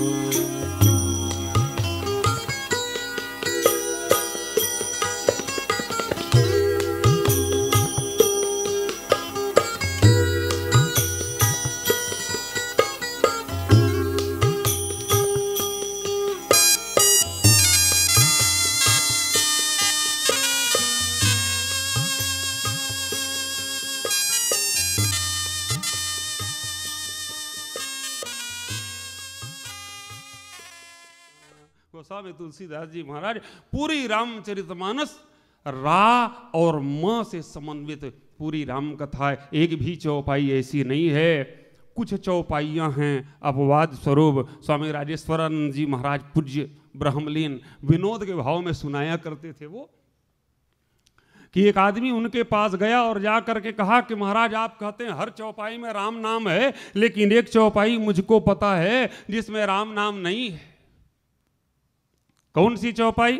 गोस्वामी तुलसीदास जी महाराज पूरी रामचरितमानस रा और म से समन्वित पूरी राम कथा है। एक भी चौपाई ऐसी नहीं है। कुछ चौपाइयाँ हैं अपवाद स्वरूप। स्वामी राजेश्वरानंद जी महाराज पूज्य ब्रह्मलीन विनोद के भाव में सुनाया करते थे वो, कि एक आदमी उनके पास गया और जा करके कहा कि महाराज आप कहते हैं हर चौपाई में राम नाम है, लेकिन एक चौपाई मुझको पता है जिसमें राम नाम नहीं है। कौन सी चौपाई?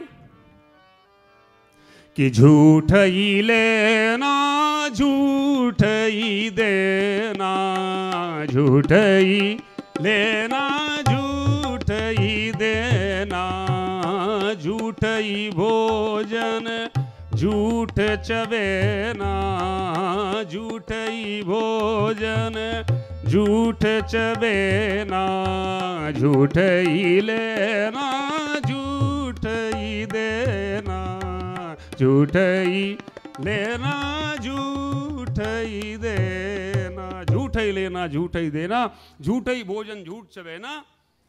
कि झूठ ही लेना झूठ ही देना, झूठ ही लेना झूठ ही देना, झूठ ही भोजन झूठ चबेना, झूठ ही भोजन झूठ चबेना, झूठ ही लेना झूठ ही देना, झूठ ही लेना झूठ ही देना, झूठ ही लेना झूठ ही देना, झूठ ही भोजन झूठ चबेना।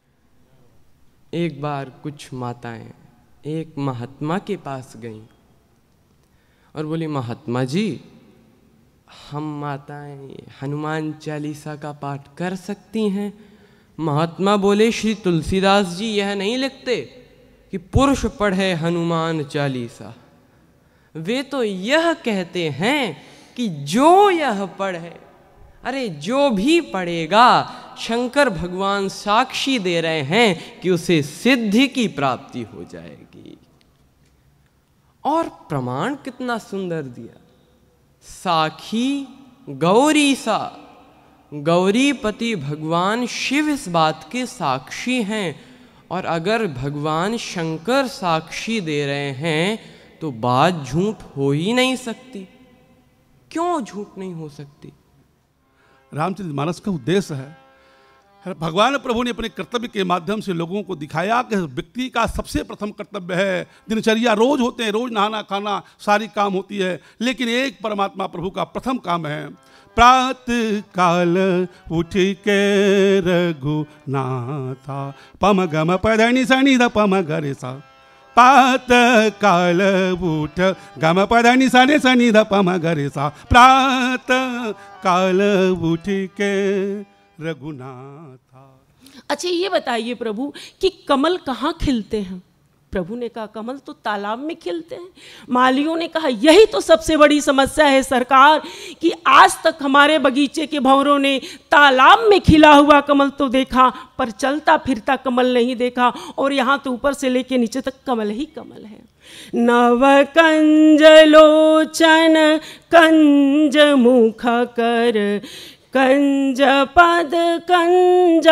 एक बार कुछ माताएं एक महात्मा के पास गईं और बोली, महात्मा जी हम माताएं हनुमान चालीसा का पाठ कर सकती हैं? महात्मा बोले, श्री तुलसीदास जी यह नहीं लिखते कि पुरुष पढ़े हनुमान चालीसा, वे तो यह कहते हैं कि जो यह पढ़े, अरे जो भी पढ़ेगा शंकर भगवान साक्षी दे रहे हैं कि उसे सिद्धि की प्राप्ति हो जाएगी। और प्रमाण कितना सुंदर दिया, साखी गौरी सा, गौरीपति भगवान शिव इस बात के साक्षी हैं। और अगर भगवान शंकर साक्षी दे रहे हैं तो बात झूठ हो ही नहीं सकती। क्यों झूठ नहीं हो सकती? रामचरितमानस का उद्देश्य है, भगवान प्रभु ने अपने कर्तव्य के माध्यम से लोगों को दिखाया कि व्यक्ति का सबसे प्रथम कर्तव्य है दिनचर्या। रोज होते हैं, रोज नहाना खाना सारी काम होती है, लेकिन एक परमात्मा प्रभु का प्रथम काम है प्रातः काल उठ के रघुनाथा, पम गम पधनि सनि द पम गरे सा, पात काल उठ गम पद नि सा नि सा नि ध प म ग रे सा प्रात काल उठ के रघुनाथ। अच्छा ये बताइए प्रभु कि कमल कहाँ खिलते हैं? प्रभु ने कहा कमल तो तालाब में खिलते हैं। मालियों ने कहा यही तो सबसे बड़ी समस्या है सरकार, कि आज तक हमारे बगीचे के भंवरों ने तालाब में खिला हुआ कमल तो देखा, पर चलता फिरता कमल नहीं देखा, और यहाँ तो ऊपर से लेके नीचे तक कमल ही कमल है। नव कंज लोचन कंज मुख कर कंज पद कंजारुणम।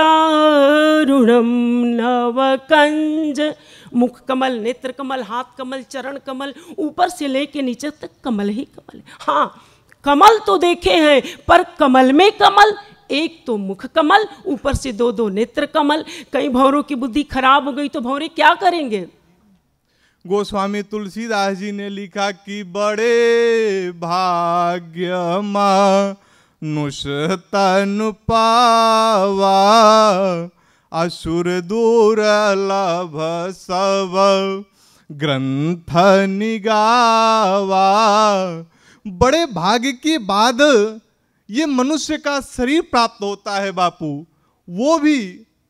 नव कंज मुख कमल, नेत्र कमल, हाथ कमल, चरण कमल, ऊपर से लेके नीचे तक कमल ही कमल है। हाँ, कमल तो देखे हैं, पर कमल में कमल, एक तो मुख कमल, ऊपर से दो दो नेत्र कमल। कई भंवरों की बुद्धि खराब हो गई तो भंवरे क्या करेंगे? गोस्वामी तुलसीदास जी ने लिखा कि बड़े भाग्य मनुष तन पावा, असुर दुर्लभ सब ग्रंथ निगावा। बड़े भाग्य के बाद ये मनुष्य का शरीर प्राप्त होता है बापू। वो भी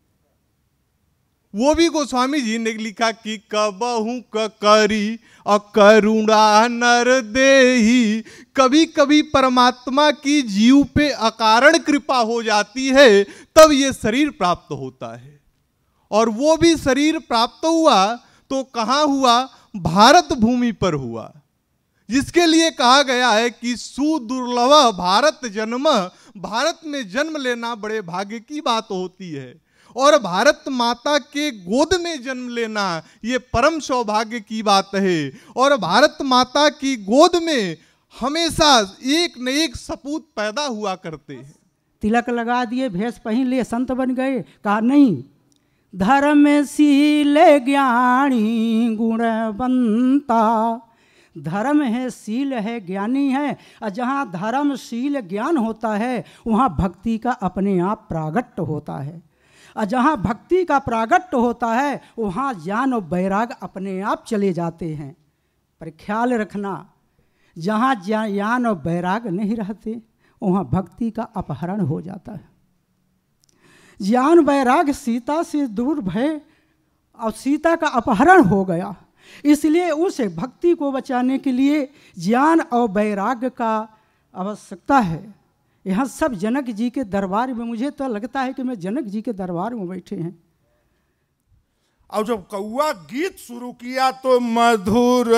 वो भी गोस्वामी जी ने लिखा कि कबहू करी अकरुणा नर देही। कभी कभी परमात्मा की जीव पे अकारण कृपा हो जाती है, तब ये शरीर प्राप्त होता है। और वो भी शरीर प्राप्त हुआ तो कहाँ हुआ? भारत भूमि पर हुआ, जिसके लिए कहा गया है कि सुदुर्लभ भारत जन्म। भारत में जन्म लेना बड़े भाग्य की बात होती है, और भारत माता के गोद में जन्म लेना ये परम सौभाग्य की बात है। और भारत माता की गोद में हमेशा एक न एक सपूत पैदा हुआ करते हैं। तिलक लगा दिए, भेष पहन लिए, संत बन गए। कहा नहीं, धर्मशील ज्ञानी गुणवंता। धर्म है, शील है, ज्ञानी है। और जहाँ धर्मशील ज्ञान होता है वहाँ भक्ति का अपने आप प्रागट्य होता है। और जहाँ भक्ति का प्रागट्य होता है वहाँ ज्ञान और वैराग अपने आप चले जाते हैं। पर ख्याल रखना, जहाँ ज्ञान और वैराग नहीं रहते वहाँ भक्ति का अपहरण हो जाता है। ज्ञान वैराग सीता से दूर भय और सीता का अपहरण हो गया, इसलिए उस भक्ति को बचाने के लिए ज्ञान और वैराग का आवश्यकता है। यहाँ सब जनक जी के दरबार में, मुझे तो लगता है कि मैं जनक जी के दरबार में बैठे हैं। और जब कौआ गीत शुरू किया तो मधुर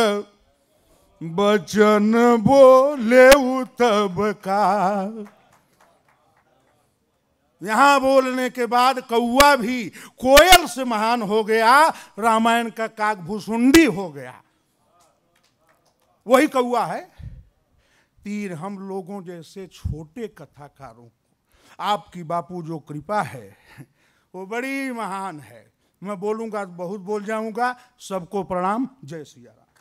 बचन बोले तब का। यहाँ बोलने के बाद कौआ भी कोयल से महान हो गया, रामायण का काकभूषुंडी हो गया। वही कौआ है। तीर हम लोगों जैसे छोटे कथाकारों को आपकी बापू जो कृपा है वो बड़ी महान है। मैं बोलूंगा तो बहुत बोल जाऊंगा। सबको प्रणाम। जय सिया राम।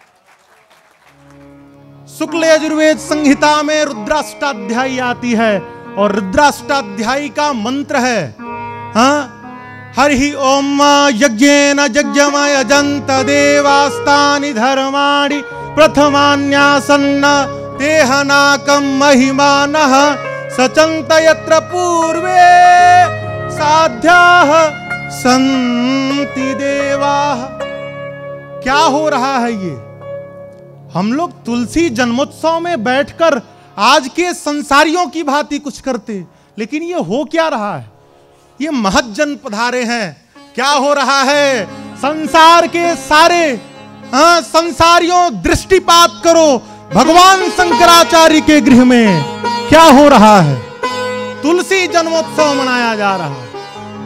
शुक्ल यजुर्वेद संहिता में रुद्राष्टाध्यायी आती है, और रुद्राष्टाध्यायी का मंत्र है हाँ, हरि ओम यज्ञेन यज्ञमय अजंत देवास्तानि धर्माणि प्रथमान्यासन्न तेहनाकं महिमानः सचन्त यत्र पूर्वे साध्याः सन्ति देवाः। क्या हो रहा है ये? हम लोग तुलसी जन्मोत्सव में बैठकर आज के संसारियों की भांति कुछ करते, लेकिन ये हो क्या रहा है? ये महज्जन पधारे हैं। क्या हो रहा है? संसार के सारे हाँ संसारियों दृष्टिपात करो भगवान शंकराचार्य के गृह में क्या हो रहा है? तुलसी जन्मोत्सव मनाया जा रहा है।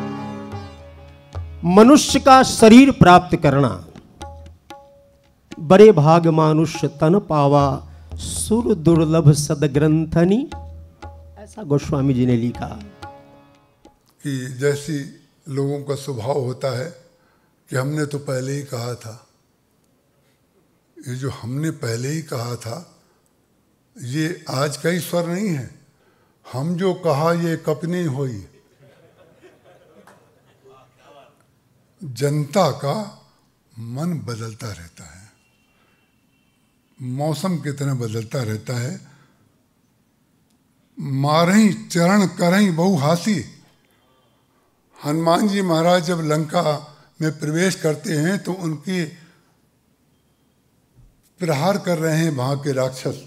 मनुष्य का शरीर प्राप्त करना, बड़े भाग मानुष्य तन पावा, सुर दुर्लभ सदग्रंथनी, ऐसा गोस्वामी जी ने लिखा। कि जैसी लोगों का स्वभाव होता है कि हमने तो पहले ही कहा था, ये जो हमने पहले ही कहा था ये आज का ईश्वर नहीं है। हम जो कहा ये कप नहीं होई। जनता का मन बदलता रहता है, मौसम की तरह बदलता रहता है। मारही चरण करही बहु हासी। हनुमान जी महाराज जब लंका में प्रवेश करते हैं तो उनकी प्रहार कर रहे हैं वहाँ के राक्षस।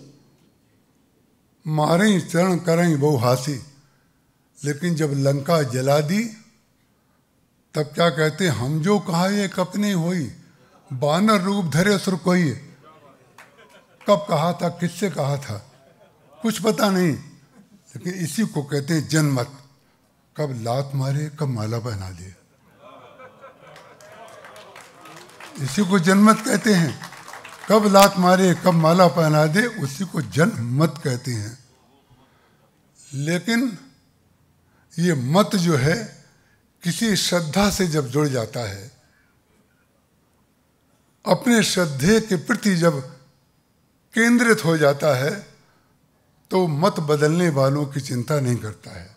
मारही चरण करही बहु हासी। लेकिन जब लंका जला दी तब क्या कहते, हम जो कहा ये कप नहीं हुई, बानर रूप धरे सुर कोई। कब कहा था, किससे कहा था, कुछ पता नहीं, लेकिन इसी को कहते हैं जनमत। कब लात मारे, कब माला पहना दिए, इसी को जनमत कहते हैं। कब लात मारे, कब माला पहना दे, उसी को जनमत कहते हैं। लेकिन ये मत जो है किसी श्रद्धा से जब जुड़ जाता है, अपने श्रद्धे के प्रति जब केंद्रित हो जाता है, तो मत बदलने वालों की चिंता नहीं करता है।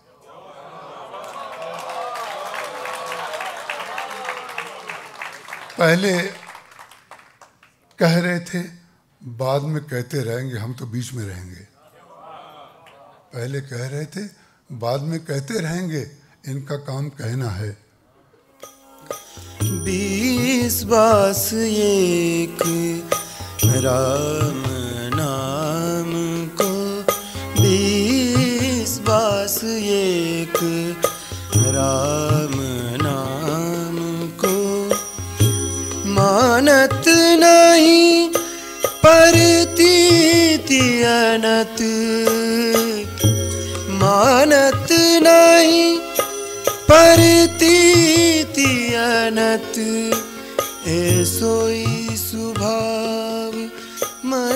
पहले कह रहे थे, बाद में कहते रहेंगे, हम तो बीच में रहेंगे। पहले कह रहे थे, बाद में कहते रहेंगे, इनका काम कहना है। बीस बास एक राम नाम को, बीस बास एक राम नाम को, मानत नहीं परतीति अनत, मानत नहीं परतीति अनत, ऐसोई स्वभाव मन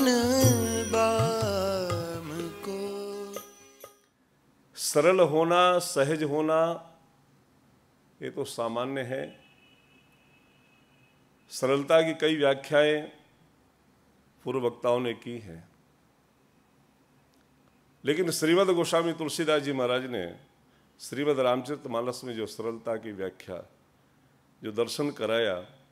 बाम को। सरल होना, सहज होना, ये तो सामान्य है। सरलता की कई व्याख्याएं पूर्व वक्ताओं ने की हैं, लेकिन श्रीमद् गोस्वामी तुलसीदास जी महाराज ने श्रीमद् रामचरितमानस में जो सरलता की व्याख्या, जो दर्शन कराया,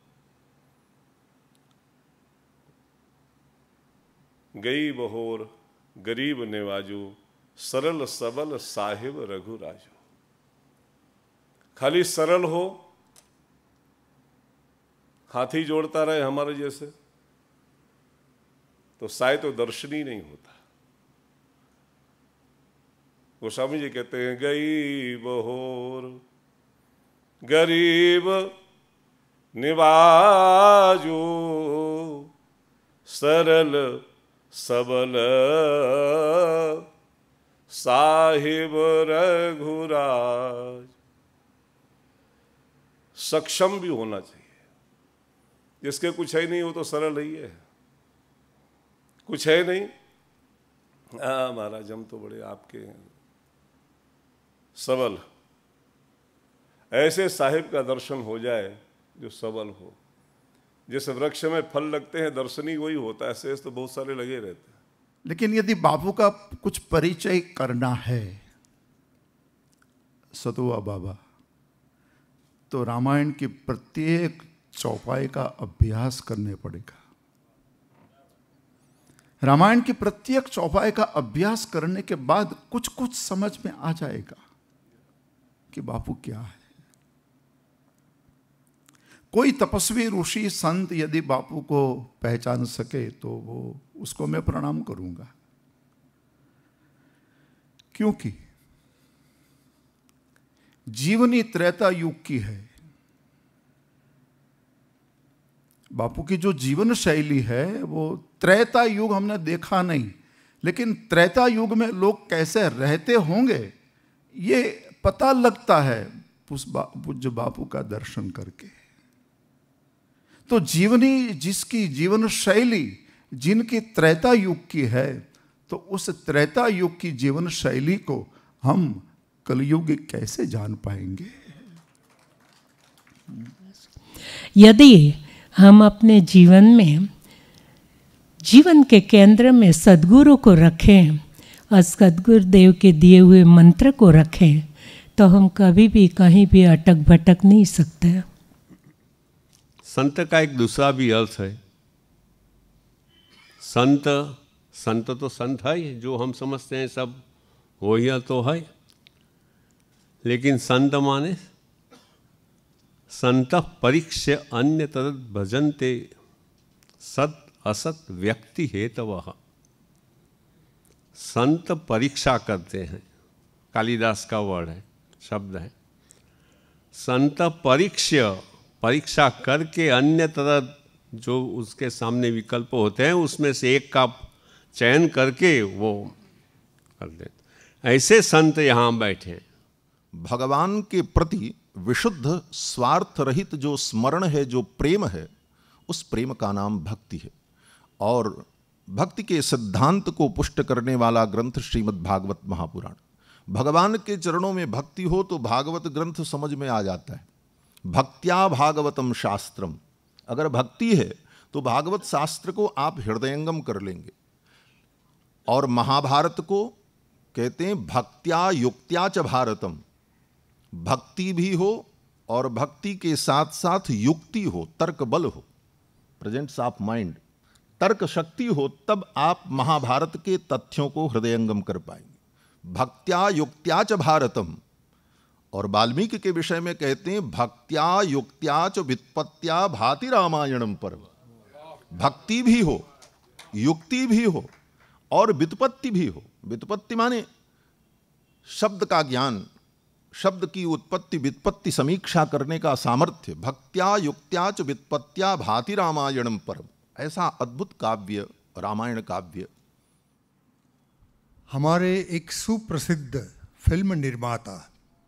गई बहोर गरीब नेवाजू, सरल सबल साहिब रघुराजू। खाली सरल हो, हाथी जोड़ता रहे हमारे जैसे, तो शायद तो दर्शन ही नहीं होता। गोस्वामी जी कहते हैं, गई बहोर गरीब निवाजो, सरल सबल साहिब रघुराज। सक्षम भी होना चाहिए, जिसके कुछ है नहीं वो तो सरल ही है, कुछ है नहीं, हाँ महाराज हम तो बड़े आपके हैं, सबल। ऐसे साहिब का दर्शन हो जाए जो सबल हो। जैसे वृक्ष में फल लगते हैं, दर्शनी वही होता है, शेष तो बहुत सारे लगे रहते हैं। लेकिन यदि बाबू का कुछ परिचय करना है सतुआ बाबा, तो रामायण की प्रत्येक चौपाई का अभ्यास करने पड़ेगा। रामायण की प्रत्येक चौपाई का अभ्यास करने के बाद कुछ कुछ समझ में आ जाएगा कि बापू क्या है। कोई तपस्वी ऋषि संत यदि बापू को पहचान सके तो वो उसको मैं प्रणाम करूंगा, क्योंकि जीवनी त्रेता युग की है। बापू की जो जीवन शैली है वो त्रेता युग हमने देखा नहीं, लेकिन त्रेता युग में लोग कैसे रहते होंगे ये पता लगता है उस पूज्य बापू का दर्शन करके। तो जीवनी जिसकी जीवन शैली जिनकी त्रेता युग की है, तो उस त्रेता युग की जीवन शैली को हम कलयुग कैसे जान पाएंगे। यदि हम अपने जीवन में जीवन के केंद्र में सद्गुरु को रखें और सद्गुरुदेव के दिए हुए मंत्र को रखें, तो हम कभी भी कहीं भी अटक भटक नहीं सकते। संत का एक दूसरा भी अर्थ है। संत संत तो संत है, जो हम समझते हैं सब वही तो है, लेकिन संत माने संत परीक्ष्य अन्य तद भजन्ते सत असत व्यक्ति हेतवः। संत परीक्षा करते हैं, कालिदास का वर्ड है, शब्द है। संत परीक्ष्य, परीक्षा करके अन्य तरह जो उसके सामने विकल्प होते हैं उसमें से एक का चयन करके वो कर देते। ऐसे संत यहाँ बैठे हैं। भगवान के प्रति विशुद्ध स्वार्थ रहित जो स्मरण है, जो प्रेम है, उस प्रेम का नाम भक्ति है। और भक्ति के सिद्धांत को पुष्ट करने वाला ग्रंथ श्रीमद् भागवत महापुराण। भगवान के चरणों में भक्ति हो तो भागवत ग्रंथ समझ में आ जाता है। भक्त्या भागवतम शास्त्रम, अगर भक्ति है तो भागवत शास्त्र को आप हृदयंगम कर लेंगे। और महाभारत को कहते हैं भक्त्या युक्त्या च भारतम, भक्ति भी हो और भक्ति के साथ साथ युक्ति हो, तर्क बल हो, प्रेजेंस ऑफ माइंड, तर्क शक्ति हो, तब आप महाभारत के तथ्यों को हृदयंगम कर पाएंगे। भक्त्या युक्त्या च भारतम। और वाल्मीकि के विषय में कहते हैं भक्त्या युक्त्या च व्युत्पत्त्या भाति रामायणम पर्व। भक्ति भी हो, युक्ति भी हो और व्युत्पत्ति भी हो। व्युत्पत्ति माने शब्द का ज्ञान, शब्द की उत्पत्ति व्युत्पत्ति समीक्षा करने का सामर्थ्य। भक्त्या युक्त्या च व्युत्पत्त्या भाति रामायणम पर्व, ऐसा अद्भुत काव्य रामायण काव्य। हमारे एक सुप्रसिद्ध फिल्म निर्माता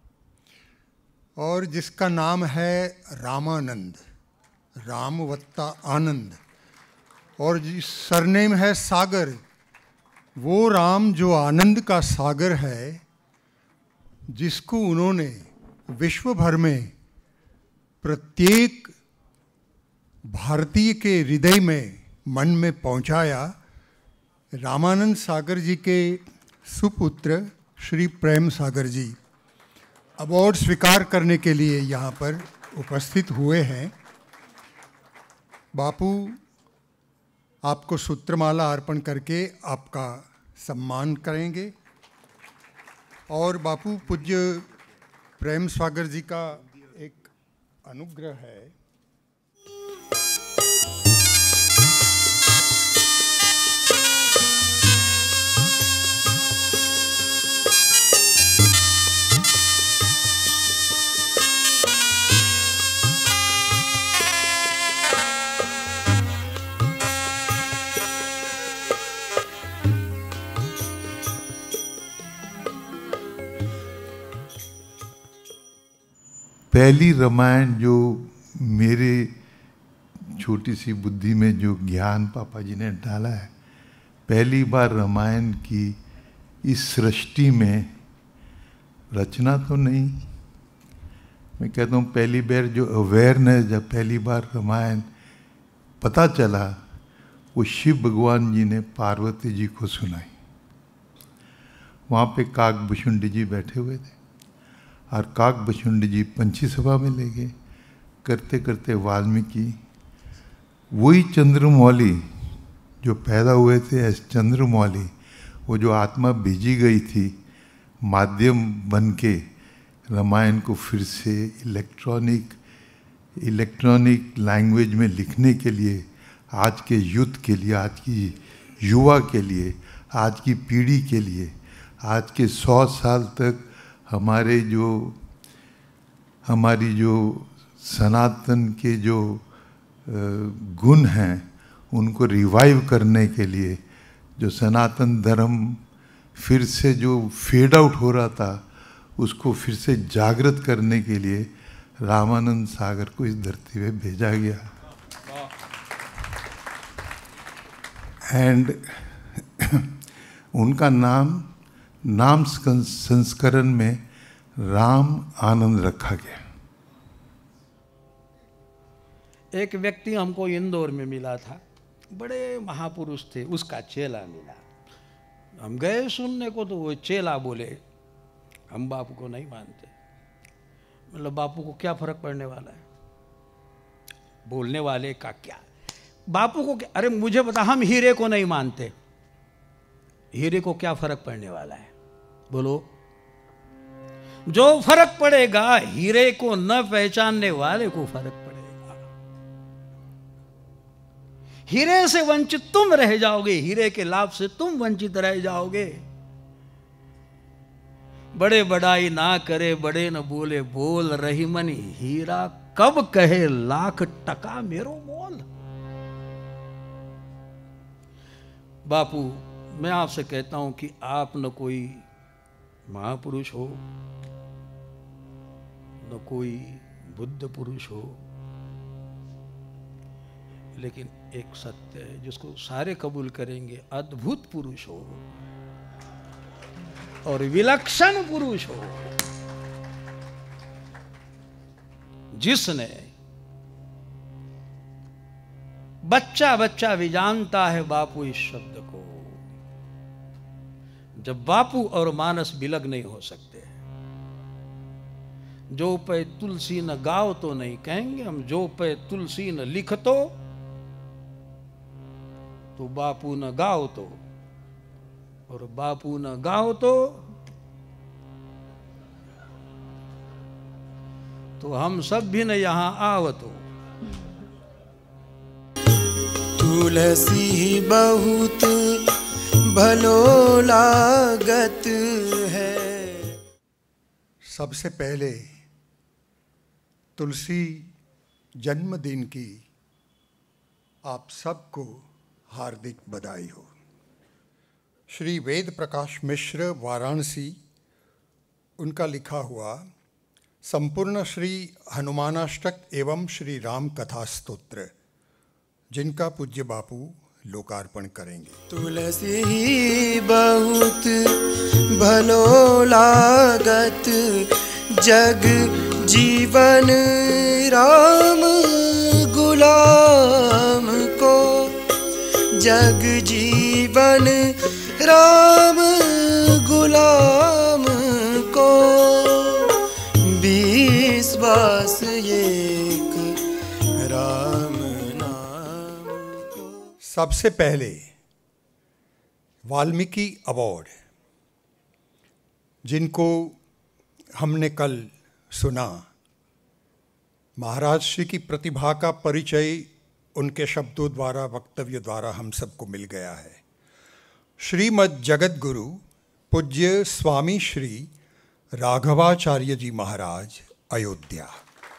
और जिसका नाम है रामानंद, राम वत्ता आनंद, और जिस सरनेम है सागर, वो राम जो आनंद का सागर है, जिसको उन्होंने विश्व भर में प्रत्येक भारतीय के हृदय में, मन में पहुंचाया। रामानंद सागर जी के सुपुत्र श्री प्रेम सागर जी अवार्ड स्वीकार करने के लिए यहाँ पर उपस्थित हुए हैं। बापू आपको सूत्रमाला अर्पण करके आपका सम्मान करेंगे। और बापू पूज्य प्रेम सागर जी का एक अनुग्रह है। पहली रामायण जो मेरे छोटी सी बुद्धि में जो ज्ञान पापा जी ने डाला है, पहली बार रामायण की इस सृष्टि में, रचना तो नहीं, मैं कहता हूँ पहली बार जो अवेयरनेस, जब पहली बार रामायण पता चला, वो शिव भगवान जी ने पार्वती जी को सुनाई। वहाँ पे काकभूषुंडी जी बैठे हुए थे और काकभूषुंडी जी पंछी सभा में ले गए। करते करते वाल्मीकि, वही चंद्रमौली जो पैदा हुए थे एस चंद्रमौली, वो जो आत्मा भेजी गई थी माध्यम बन के रामायण को फिर से इलेक्ट्रॉनिक इलेक्ट्रॉनिक लैंग्वेज में लिखने के लिए, आज के यूथ के लिए, आज की युवा के लिए, आज की पीढ़ी के लिए, आज के सौ साल तक हमारे जो हमारी जो सनातन के जो गुण हैं उनको रिवाइव करने के लिए, जो सनातन धर्म फिर से जो फेड आउट हो रहा था उसको फिर से जागृत करने के लिए रामानंद सागर को इस धरती पे भेजा गया। एंड उनका नाम नाम संस्करण में राम आनंद रखा गया। एक व्यक्ति हमको इंदौर में मिला था, बड़े महापुरुष थे, उसका चेला मिला। हम गए सुनने को, तो वो चेला बोले हम बापू को नहीं मानते। मतलब बापू को क्या फर्क पड़ने वाला है, बोलने वाले का क्या। बापू को क्या, अरे मुझे बता, हम हीरे को नहीं मानते, हीरे को क्या फर्क पड़ने वाला है बोलो। जो फर्क पड़ेगा हीरे को न पहचानने वाले को फर्क पड़ेगा। हीरे से वंचित तुम रह जाओगे, हीरे के लाभ से तुम वंचित रह जाओगे। बड़े बड़ाई ना करे, बड़े न बोले बोल, रही मन हीरा कब कहे लाख टका मेरो मोल। बापू, मैं आपसे कहता हूं कि आप न कोई महापुरुष हो, न कोई बुद्ध पुरुष हो, लेकिन एक सत्य है जिसको सारे कबूल करेंगे, अद्भुत पुरुष हो और विलक्षण पुरुष हो, जिसने बच्चा बच्चा भी जानता है बापू इस शब्द को। जब बापू और मानस बिलग नहीं हो सकते, जो पे तुलसी न गाओ तो नहीं कहेंगे हम, जो पे तुलसी न लिख तो तो बापू न गाओ तो, और बापू न गाओ तो तो हम सब भी न यहां आओ तो। तुलसी बहुत भलो लागत है। सबसे पहले तुलसी जन्मदिन की आप सबको हार्दिक बधाई हो। श्री वेद प्रकाश मिश्र वाराणसी, उनका लिखा हुआ संपूर्ण श्री हनुमानाष्टक एवं श्री राम कथा स्तोत्र, जिनका पूज्य बापू लोकार्पण करेंगे। तुलसी बहुत भलो लागत, जग जीवन राम गुलाम को, जग जीवन राम गुलाम को, विश्वास एक राम नाम को। सबसे पहले वाल्मीकि अवार्ड, जिनको हमने कल सुना, महाराज श्री की प्रतिभा का परिचय उनके शब्दों द्वारा, वक्तव्य द्वारा हम सबको मिल गया है। श्रीमद् जगत गुरु पूज्य स्वामी श्री राघवाचार्य जी महाराज, अयोध्या।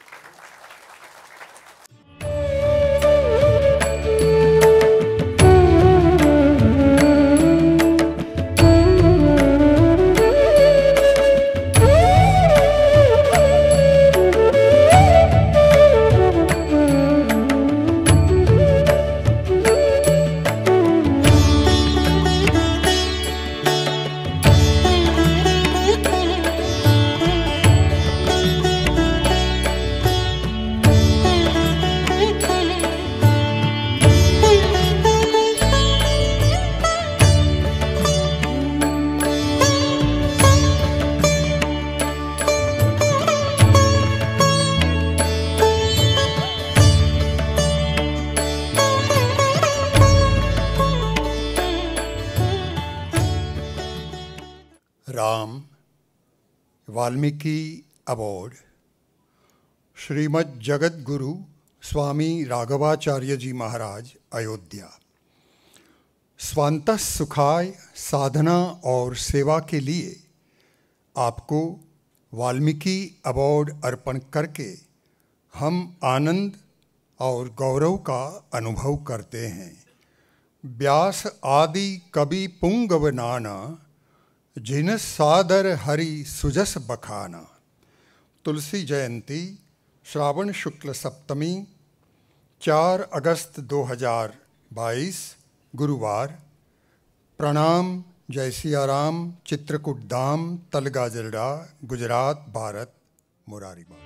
राम वाल्मीकि अवार्ड श्रीमद् जगत गुरु स्वामी राघवाचार्य जी महाराज, अयोध्या। स्वांतः सुखाय साधना और सेवा के लिए आपको वाल्मीकि अवार्ड अर्पण करके हम आनंद और गौरव का अनुभव करते हैं। व्यास आदि कवि पुंगव नाना, जिन सादर हरि सुजस बखाना। तुलसी जयंती श्रावण शुक्ल सप्तमी चार अगस्त दो हज़ार बाईस गुरुवार। प्रणाम। जय सिया राम। चित्रकूट धाम, तलगाजरडा, गुजरात, भारत। मुरारी बाबू।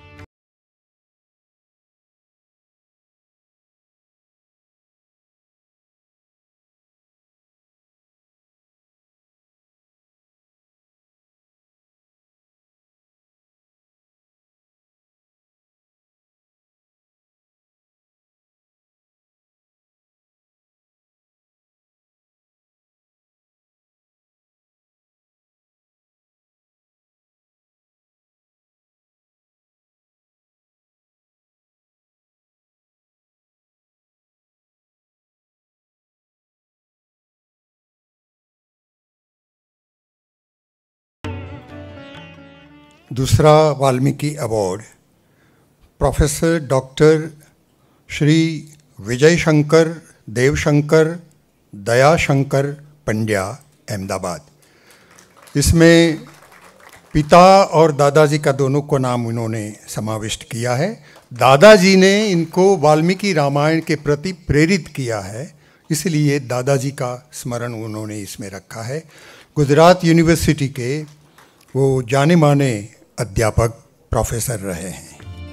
दूसरा Valmiki award professor doctor Shri Vijay Shankar Devshankar Dayashankar Pandya Ahmedabad. इसमें पिता और दादाजी का दोनों को नाम उन्होंने समाविष्ट किया है। दादाजी ने इनको वाल्मीकि रामायण के प्रति प्रेरित किया है, इसलिए दादाजी का स्मरण उन्होंने इसमें रखा है। गुजरात यूनिवर्सिटी के वो जाने माने अध्यापक प्रोफेसर रहे हैं।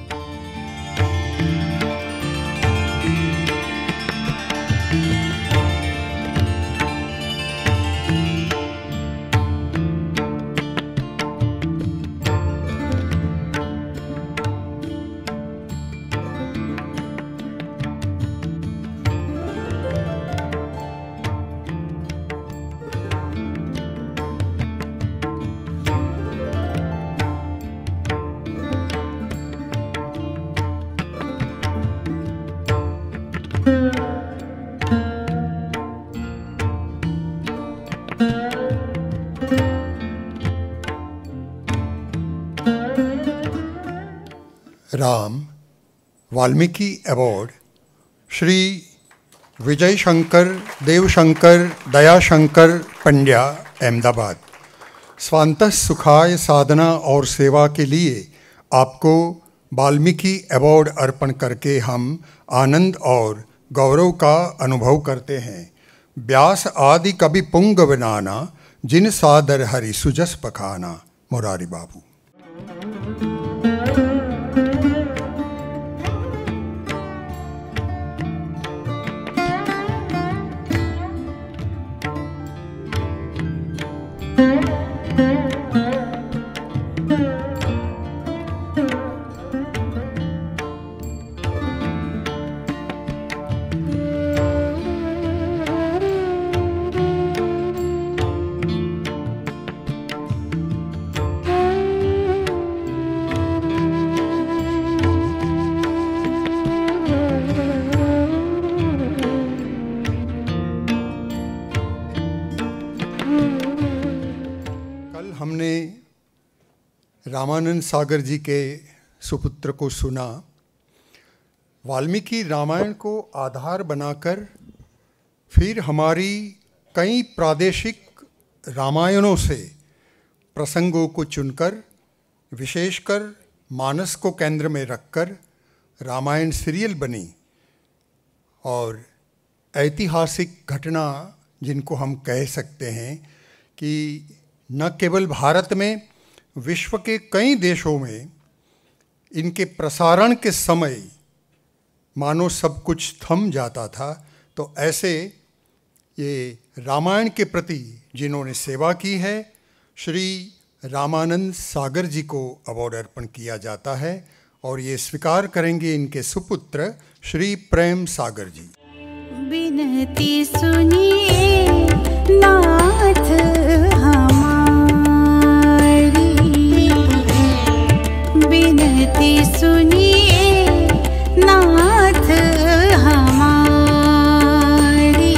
राम वाल्मीकि अवार्ड श्री विजय शंकर देवशंकर दयाशंकर पंड्या अहमदाबाद। स्वांतः सुखाय साधना और सेवा के लिए आपको वाल्मीकि अवार्ड अर्पण करके हम आनंद और गौरव का अनुभव करते हैं। व्यास आदि कवि पुंग बनाना जिन सादर हरि सुजस पखाना। मुरारी बाबू। रामानंद सागर जी के सुपुत्र को सुना। वाल्मीकि रामायण को आधार बनाकर फिर हमारी कई प्रादेशिक रामायणों से प्रसंगों को चुनकर विशेषकर मानस को केंद्र में रखकर रामायण सीरियल बनी और ऐतिहासिक घटना जिनको हम कह सकते हैं कि न केवल भारत में विश्व के कई देशों में इनके प्रसारण के समय मानो सब कुछ थम जाता था, तो ऐसे ये रामायण के प्रति जिन्होंने सेवा की है श्री रामानंद सागर जी को अवार्ड अर्पण किया जाता है और ये स्वीकार करेंगे इनके सुपुत्र श्री प्रेम सागर जी। बिनती सुनिए नाथ बिनती सुनिए नाथ हमारी।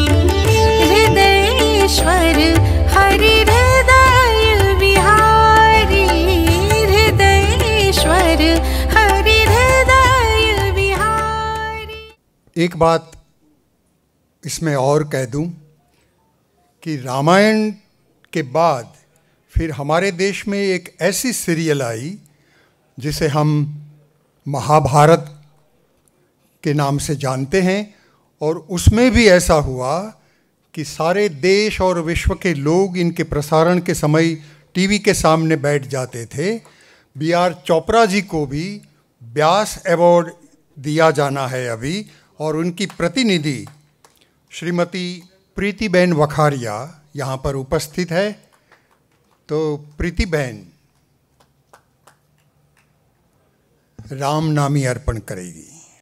हृदयेश्वर हरि हृदय विहारी। हृदयेश्वर हरि हृदय विहारी। एक बात इसमें और कह दूं कि रामायण के बाद फिर हमारे देश में एक ऐसी सीरियल आई जिसे हम महाभारत के नाम से जानते हैं और उसमें भी ऐसा हुआ कि सारे देश और विश्व के लोग इनके प्रसारण के समय टीवी के सामने बैठ जाते थे। बी आर चोपड़ा जी को भी व्यास अवार्ड दिया जाना है अभी और उनकी प्रतिनिधि श्रीमती प्रीतिबेन वखारिया यहाँ पर उपस्थित है। तो प्रीतिबेन राम नामी अर्पण करेगी।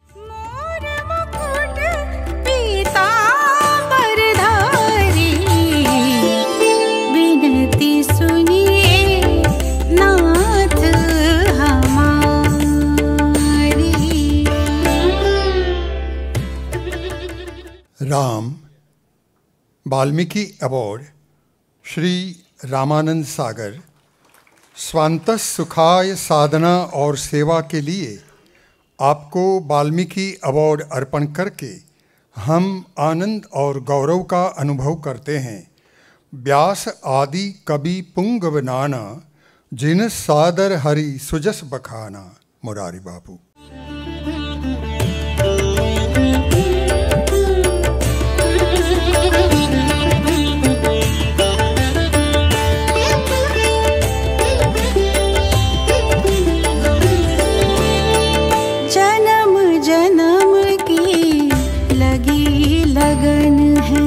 बिनती सुनिए नाथ हमारी। राम वाल्मीकि अवार्ड श्री रामानंद सागर स्वांतः सुखाय साधना और सेवा के लिए आपको वाल्मीकि अवार्ड अर्पण करके हम आनंद और गौरव का अनुभव करते हैं। व्यास आदि कवि पुंगव नाना, जिन सादर हरि सुजस बखाना। मुरारी बाबू। जन्म जन्म की लगी लगन है,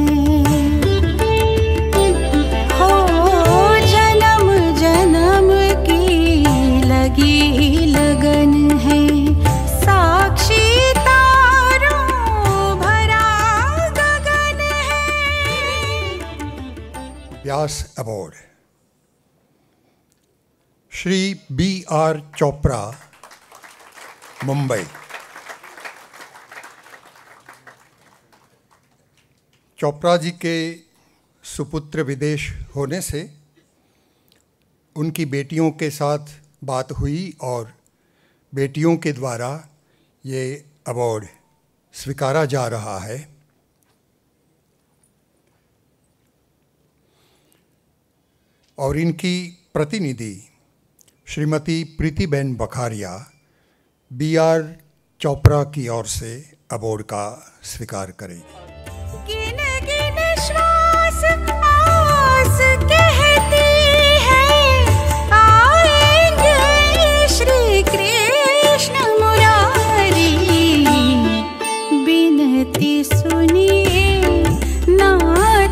हो जन्म जन्म की लगी लगन है, साक्षी तारों भरा गगन है। Vyas award Shri B R Chopra, Mumbai. Chopra ji के सुपुत्र विदेश होने से उनकी बेटियों के साथ बात हुई और बेटियों के द्वारा ये अवार्ड स्वीकारा जा रहा है। और इनकी प्रतिनिधि श्रीमती प्रीतिबेन बखारिया बी आर चोपड़ा की ओर से अवार्ड का स्वीकार करेंगे। गिन गिन श्वास आस कहती है, आएंगे श्री कृष्ण मुरारी, बिनती सुनिए नाथ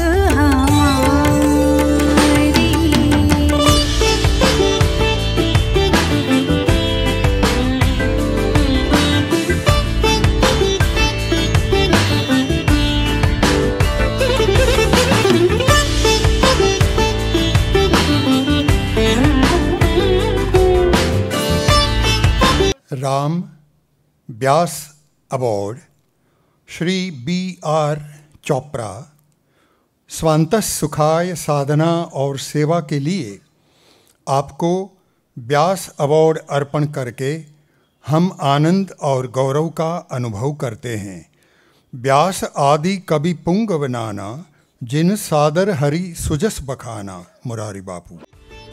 Ram Vyas award Shri B R Chopra स्वांतः सुखाय साधना और सेवा के लिए आपको व्यास अवार्ड अर्पण करके हम आनंद और गौरव का अनुभव करते हैं। व्यास आदि कवि पुंगव नाना, जिन सादर हरि सुजस बखाना। मुरारी बापू।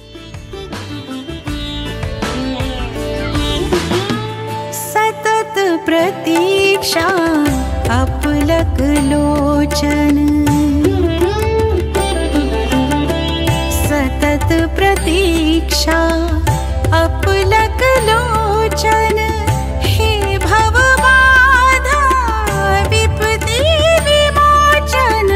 सतत प्रतीक्षा अपलक लोचन, सतत प्रतीक्षा अपलक लोचन, हे भव बाधा विपत्ति विमोचन,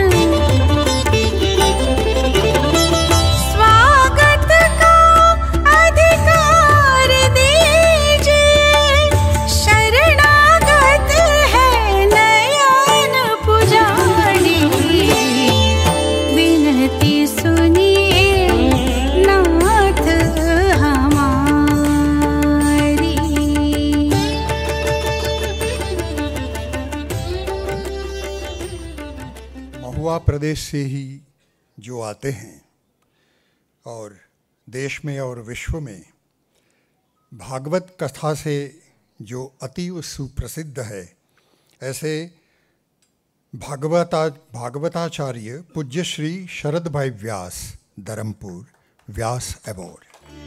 स्वागत का अधिकार दीजिए, शरणागत है नयन पुजारी, विनती सुनिए नाथ हमारी। महुआ प्रदेश से ही जो आते हैं और देश में और विश्व में भागवत कथा से जो अतीव सुप्रसिद्ध है, ऐसे भागवता भागवताचार्य पूज्य श्री शरद भाई व्यास, धर्मपुर, व्यास अवार्ड।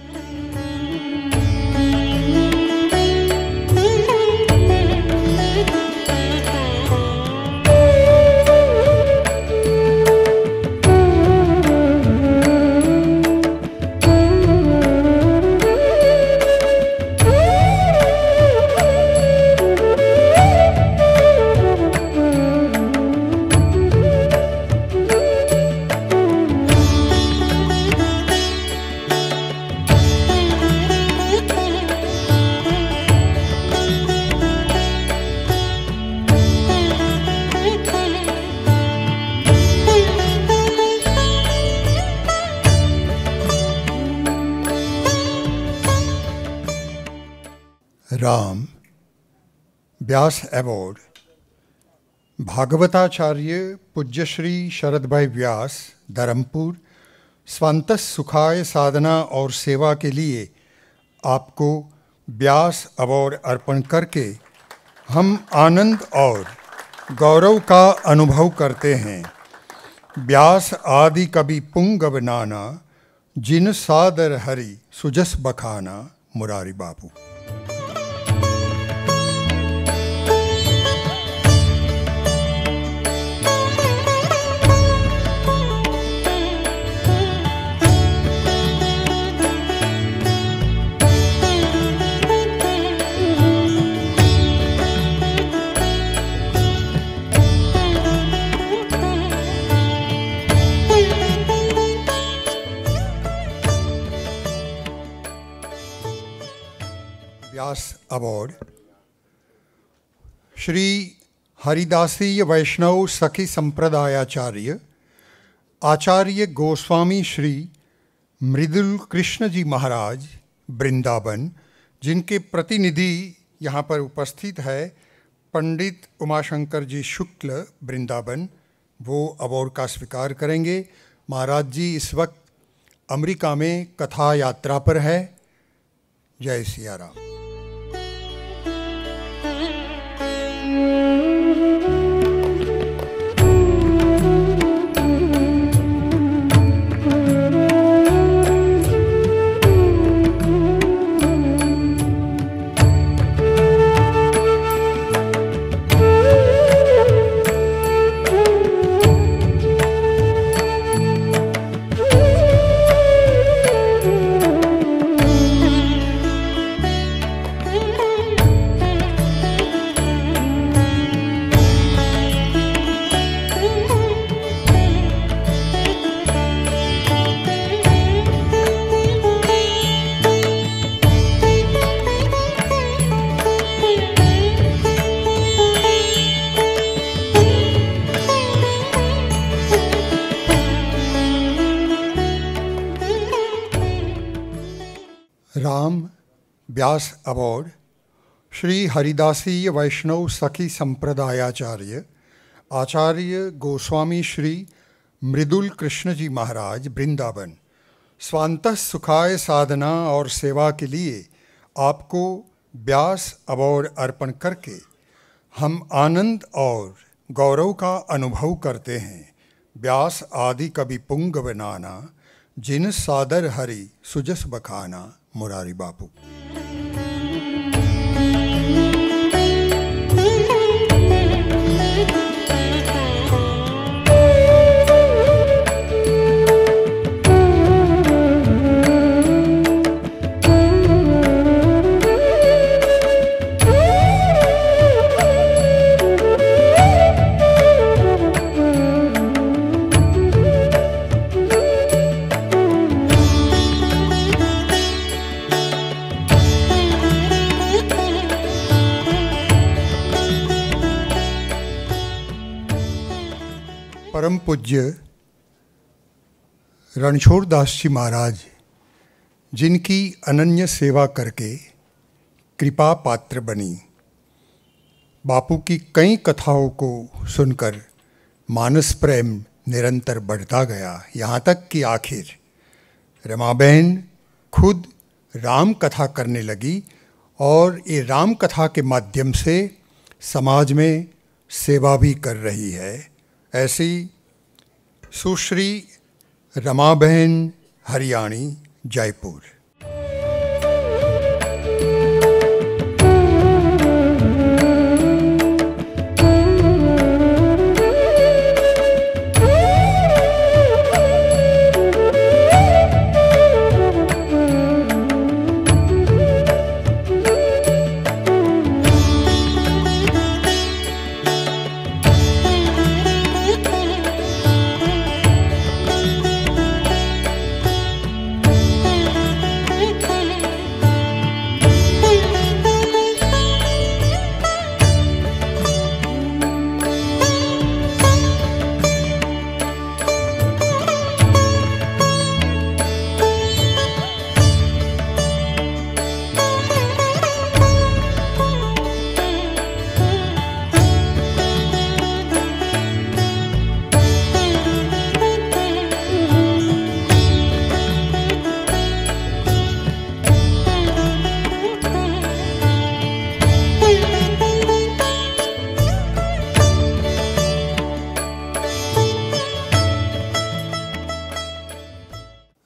राम व्यास अवार्ड भागवताचार्य पूज्य श्री शरद भाई व्यास, धर्मपुर, स्वांतः सुखाय साधना और सेवा के लिए आपको व्यास अवार्ड अर्पण करके हम आनंद और गौरव का अनुभव करते हैं। व्यास आदि कवि पुंगव नाना, जिन सादर हरि सुजस बखाना, मुरारी बापू। व्यास अवार्ड श्री हरिदासीय वैष्णव सखी संप्रदायाचार्य आचार्य गोस्वामी श्री मृदुल कृष्ण जी महाराज वृंदावन, जिनके प्रतिनिधि यहाँ पर उपस्थित है पंडित उमाशंकर जी शुक्ल वृंदावन, वो अवार्ड का स्वीकार करेंगे। महाराज जी इस वक्त अमेरिका में कथा यात्रा पर है। जय सिया राम। राम व्यास अवार्ड श्री हरिदासीय वैष्णव सखी संप्रदायाचार्य आचार्य गोस्वामी श्री मृदुल कृष्ण जी महाराज वृंदावन, स्वांतः सुखाय साधना और सेवा के लिए आपको व्यास अवार्ड अर्पण करके हम आनंद और गौरव का अनुभव करते हैं। व्यास आदि कवि पुंगव नाना, जिन सादर हरि सुजस बखाना, मुरारी बापू। परम पूज्य रणछोड़ दास जी महाराज, जिनकी अनन्य सेवा करके कृपा पात्र बनी, बापू की कई कथाओं को सुनकर मानस प्रेम निरंतर बढ़ता गया, यहाँ तक कि आखिर रमाबेन खुद राम कथा करने लगी और ये राम कथा के माध्यम से समाज में सेवा भी कर रही है। ऐसी सुश्री रमाबेन हरियाणी, जयपुर।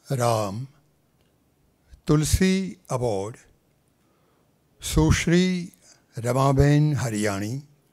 राम तुलसी अवार्ड सुश्री रमाबेन हरियाणी।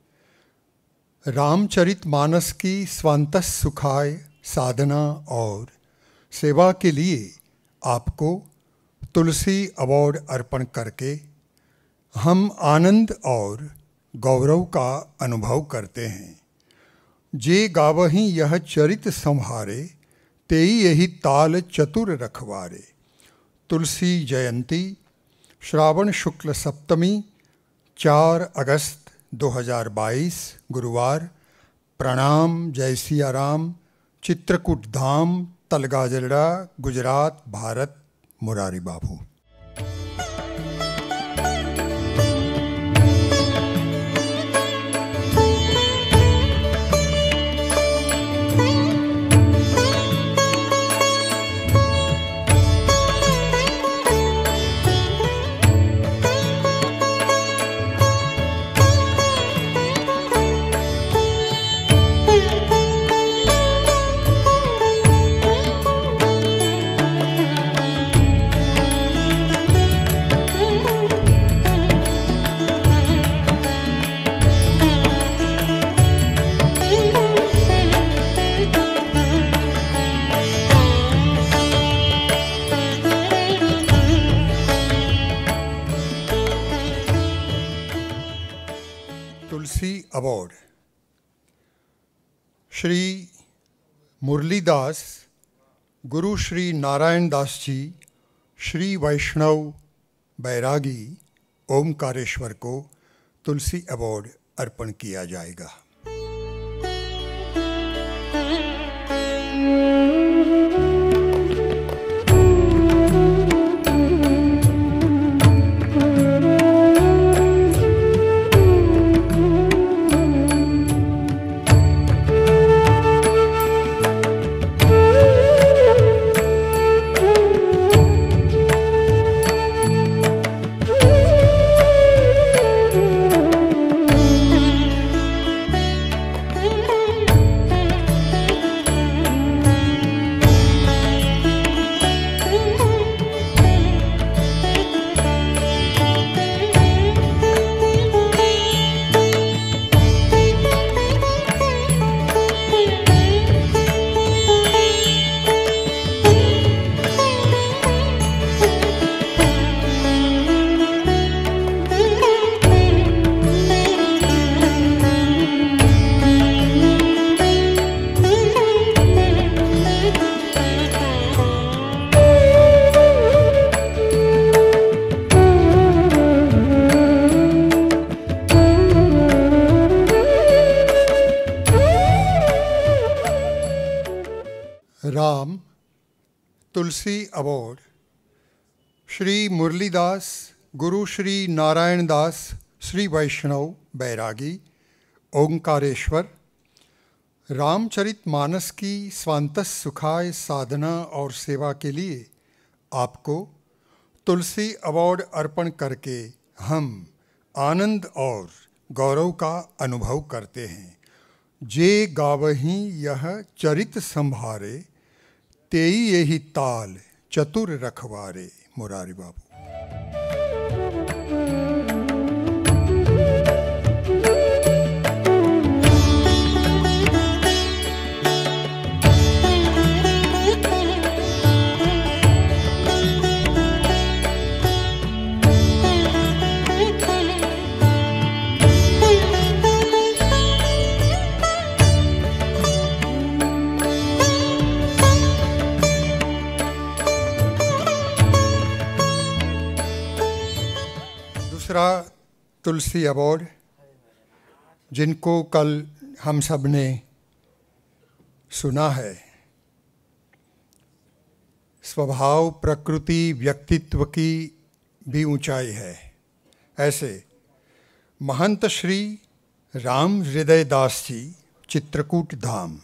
रामचरितमानस की स्वांतः सुखाय साधना और सेवा के लिए आपको तुलसी अवार्ड अर्पण करके हम आनंद और गौरव का अनुभव करते हैं। जे गावहीं यह चरित संहारे, तेई यही ताल चतुर रखवारे। तुलसी जयंती श्रावण शुक्ल सप्तमी चार अगस्त दो हज़ार बाईस गुरुवार। प्रणाम। जय सिया राम। चित्रकूट धाम, तलगाजड़ा, गुजरात, भारत। मुरारी बाबू। अवार्ड श्री मुरलीदास गुरु श्री नारायण दास जी श्री वैष्णव बैरागी ओमकारेश्वर को तुलसी अवार्ड अर्पण किया जाएगा। राम तुलसी अवार्ड श्री मुरलीदास गुरु श्री नारायण दास श्री वैष्णव बैरागी ओंकारेश्वर। रामचरितमानस की स्वांतः सुखाय साधना और सेवा के लिए आपको तुलसी अवार्ड अर्पण करके हम आनंद और गौरव का अनुभव करते हैं। जे गावहीं यह चरित संभारे, तेई यही ताल चतुर रखवारे। मुरारी बाबू। दूसरा तुलसी अवार्ड जिनको कल हम सब ने सुना है, स्वभाव प्रकृति व्यक्तित्व की भी ऊंचाई है, ऐसे महंत श्री राम हृदय दास जी चित्रकूट धाम।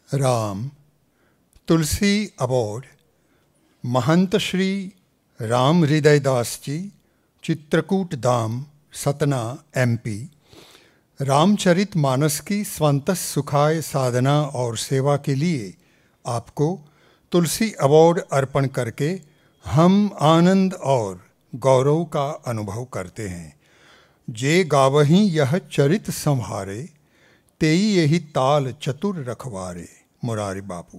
Ram Tulsi award Mahant Shri Ram Hriday Das ji, Chitrakoot Dham, Satna, MP. रामचरित मानस की स्वंत सुखाय साधना और सेवा के लिए आपको तुलसी अवार्ड अर्पण करके हम आनंद और गौरव का अनुभव करते हैं। जे गावही यह चरित संहारे, तेई यही ताल चतुर रखवारे। मुरारी बापू।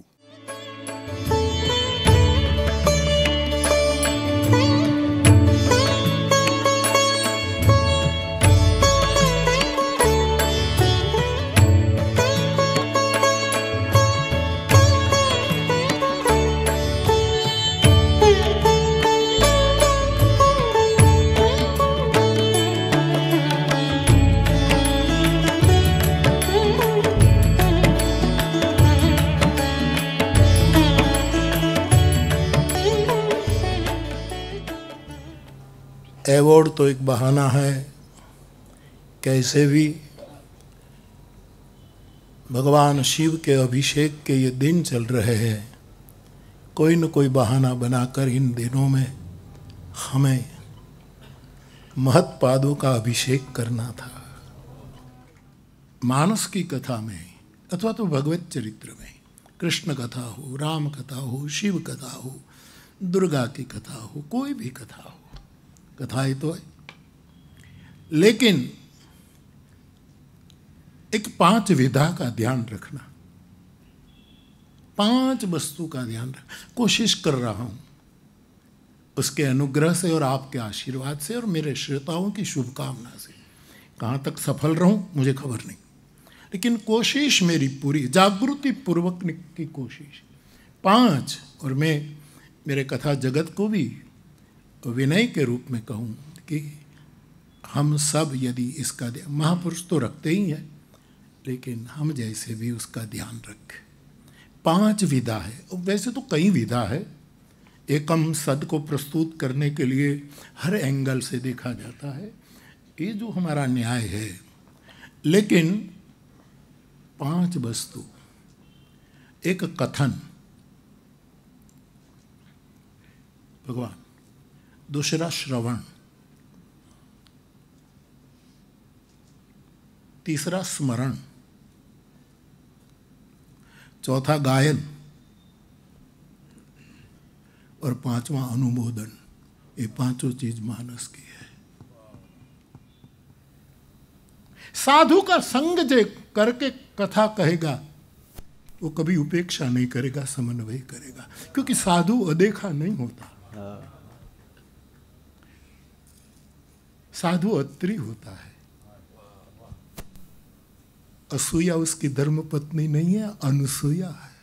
अवार्ड तो एक बहाना है, कैसे भी भगवान शिव के अभिषेक के ये दिन चल रहे हैं, कोई न कोई बहाना बनाकर इन दिनों में हमें महत्पादों का अभिषेक करना था। मानस की कथा में अथवा तो भगवत चरित्र में कृष्ण कथा हो, राम कथा हो, शिव कथा हो, दुर्गा की कथा हो, कोई भी कथा हो, कथाएं तो है, लेकिन एक पांच विधा का ध्यान रखना, पांच वस्तु का ध्यान रखना कोशिश कर रहा हूं, उसके अनुग्रह से और आपके आशीर्वाद से और मेरे श्रोताओं की शुभकामना से। कहाँ तक सफल रहूं मुझे खबर नहीं, लेकिन कोशिश मेरी पूरी, जागृति पूर्वक की कोशिश। पांच, और मैं मेरे कथा जगत को भी विनय के रूप में कहूँ कि हम सब यदि इसका, महापुरुष तो रखते ही हैं, लेकिन हम जैसे भी उसका ध्यान रखें। पांच विधा है, और वैसे तो कई विधा है, एकम सद को प्रस्तुत करने के लिए हर एंगल से देखा जाता है, ये जो हमारा न्याय है, लेकिन पांच वस्तु, एक कथन भगवान, दूसरा श्रवण, तीसरा स्मरण, चौथा गायन और पांचवा अनुमोदन। ये पांचों चीज मानस की है। साधु का संग जे करके कथा कहेगा वो कभी उपेक्षा नहीं करेगा, समन्वय करेगा, क्योंकि साधु अदेखा नहीं होता, साधु अत्री होता है। असूया उसकी धर्म पत्नी नहीं है, अनुसूया है।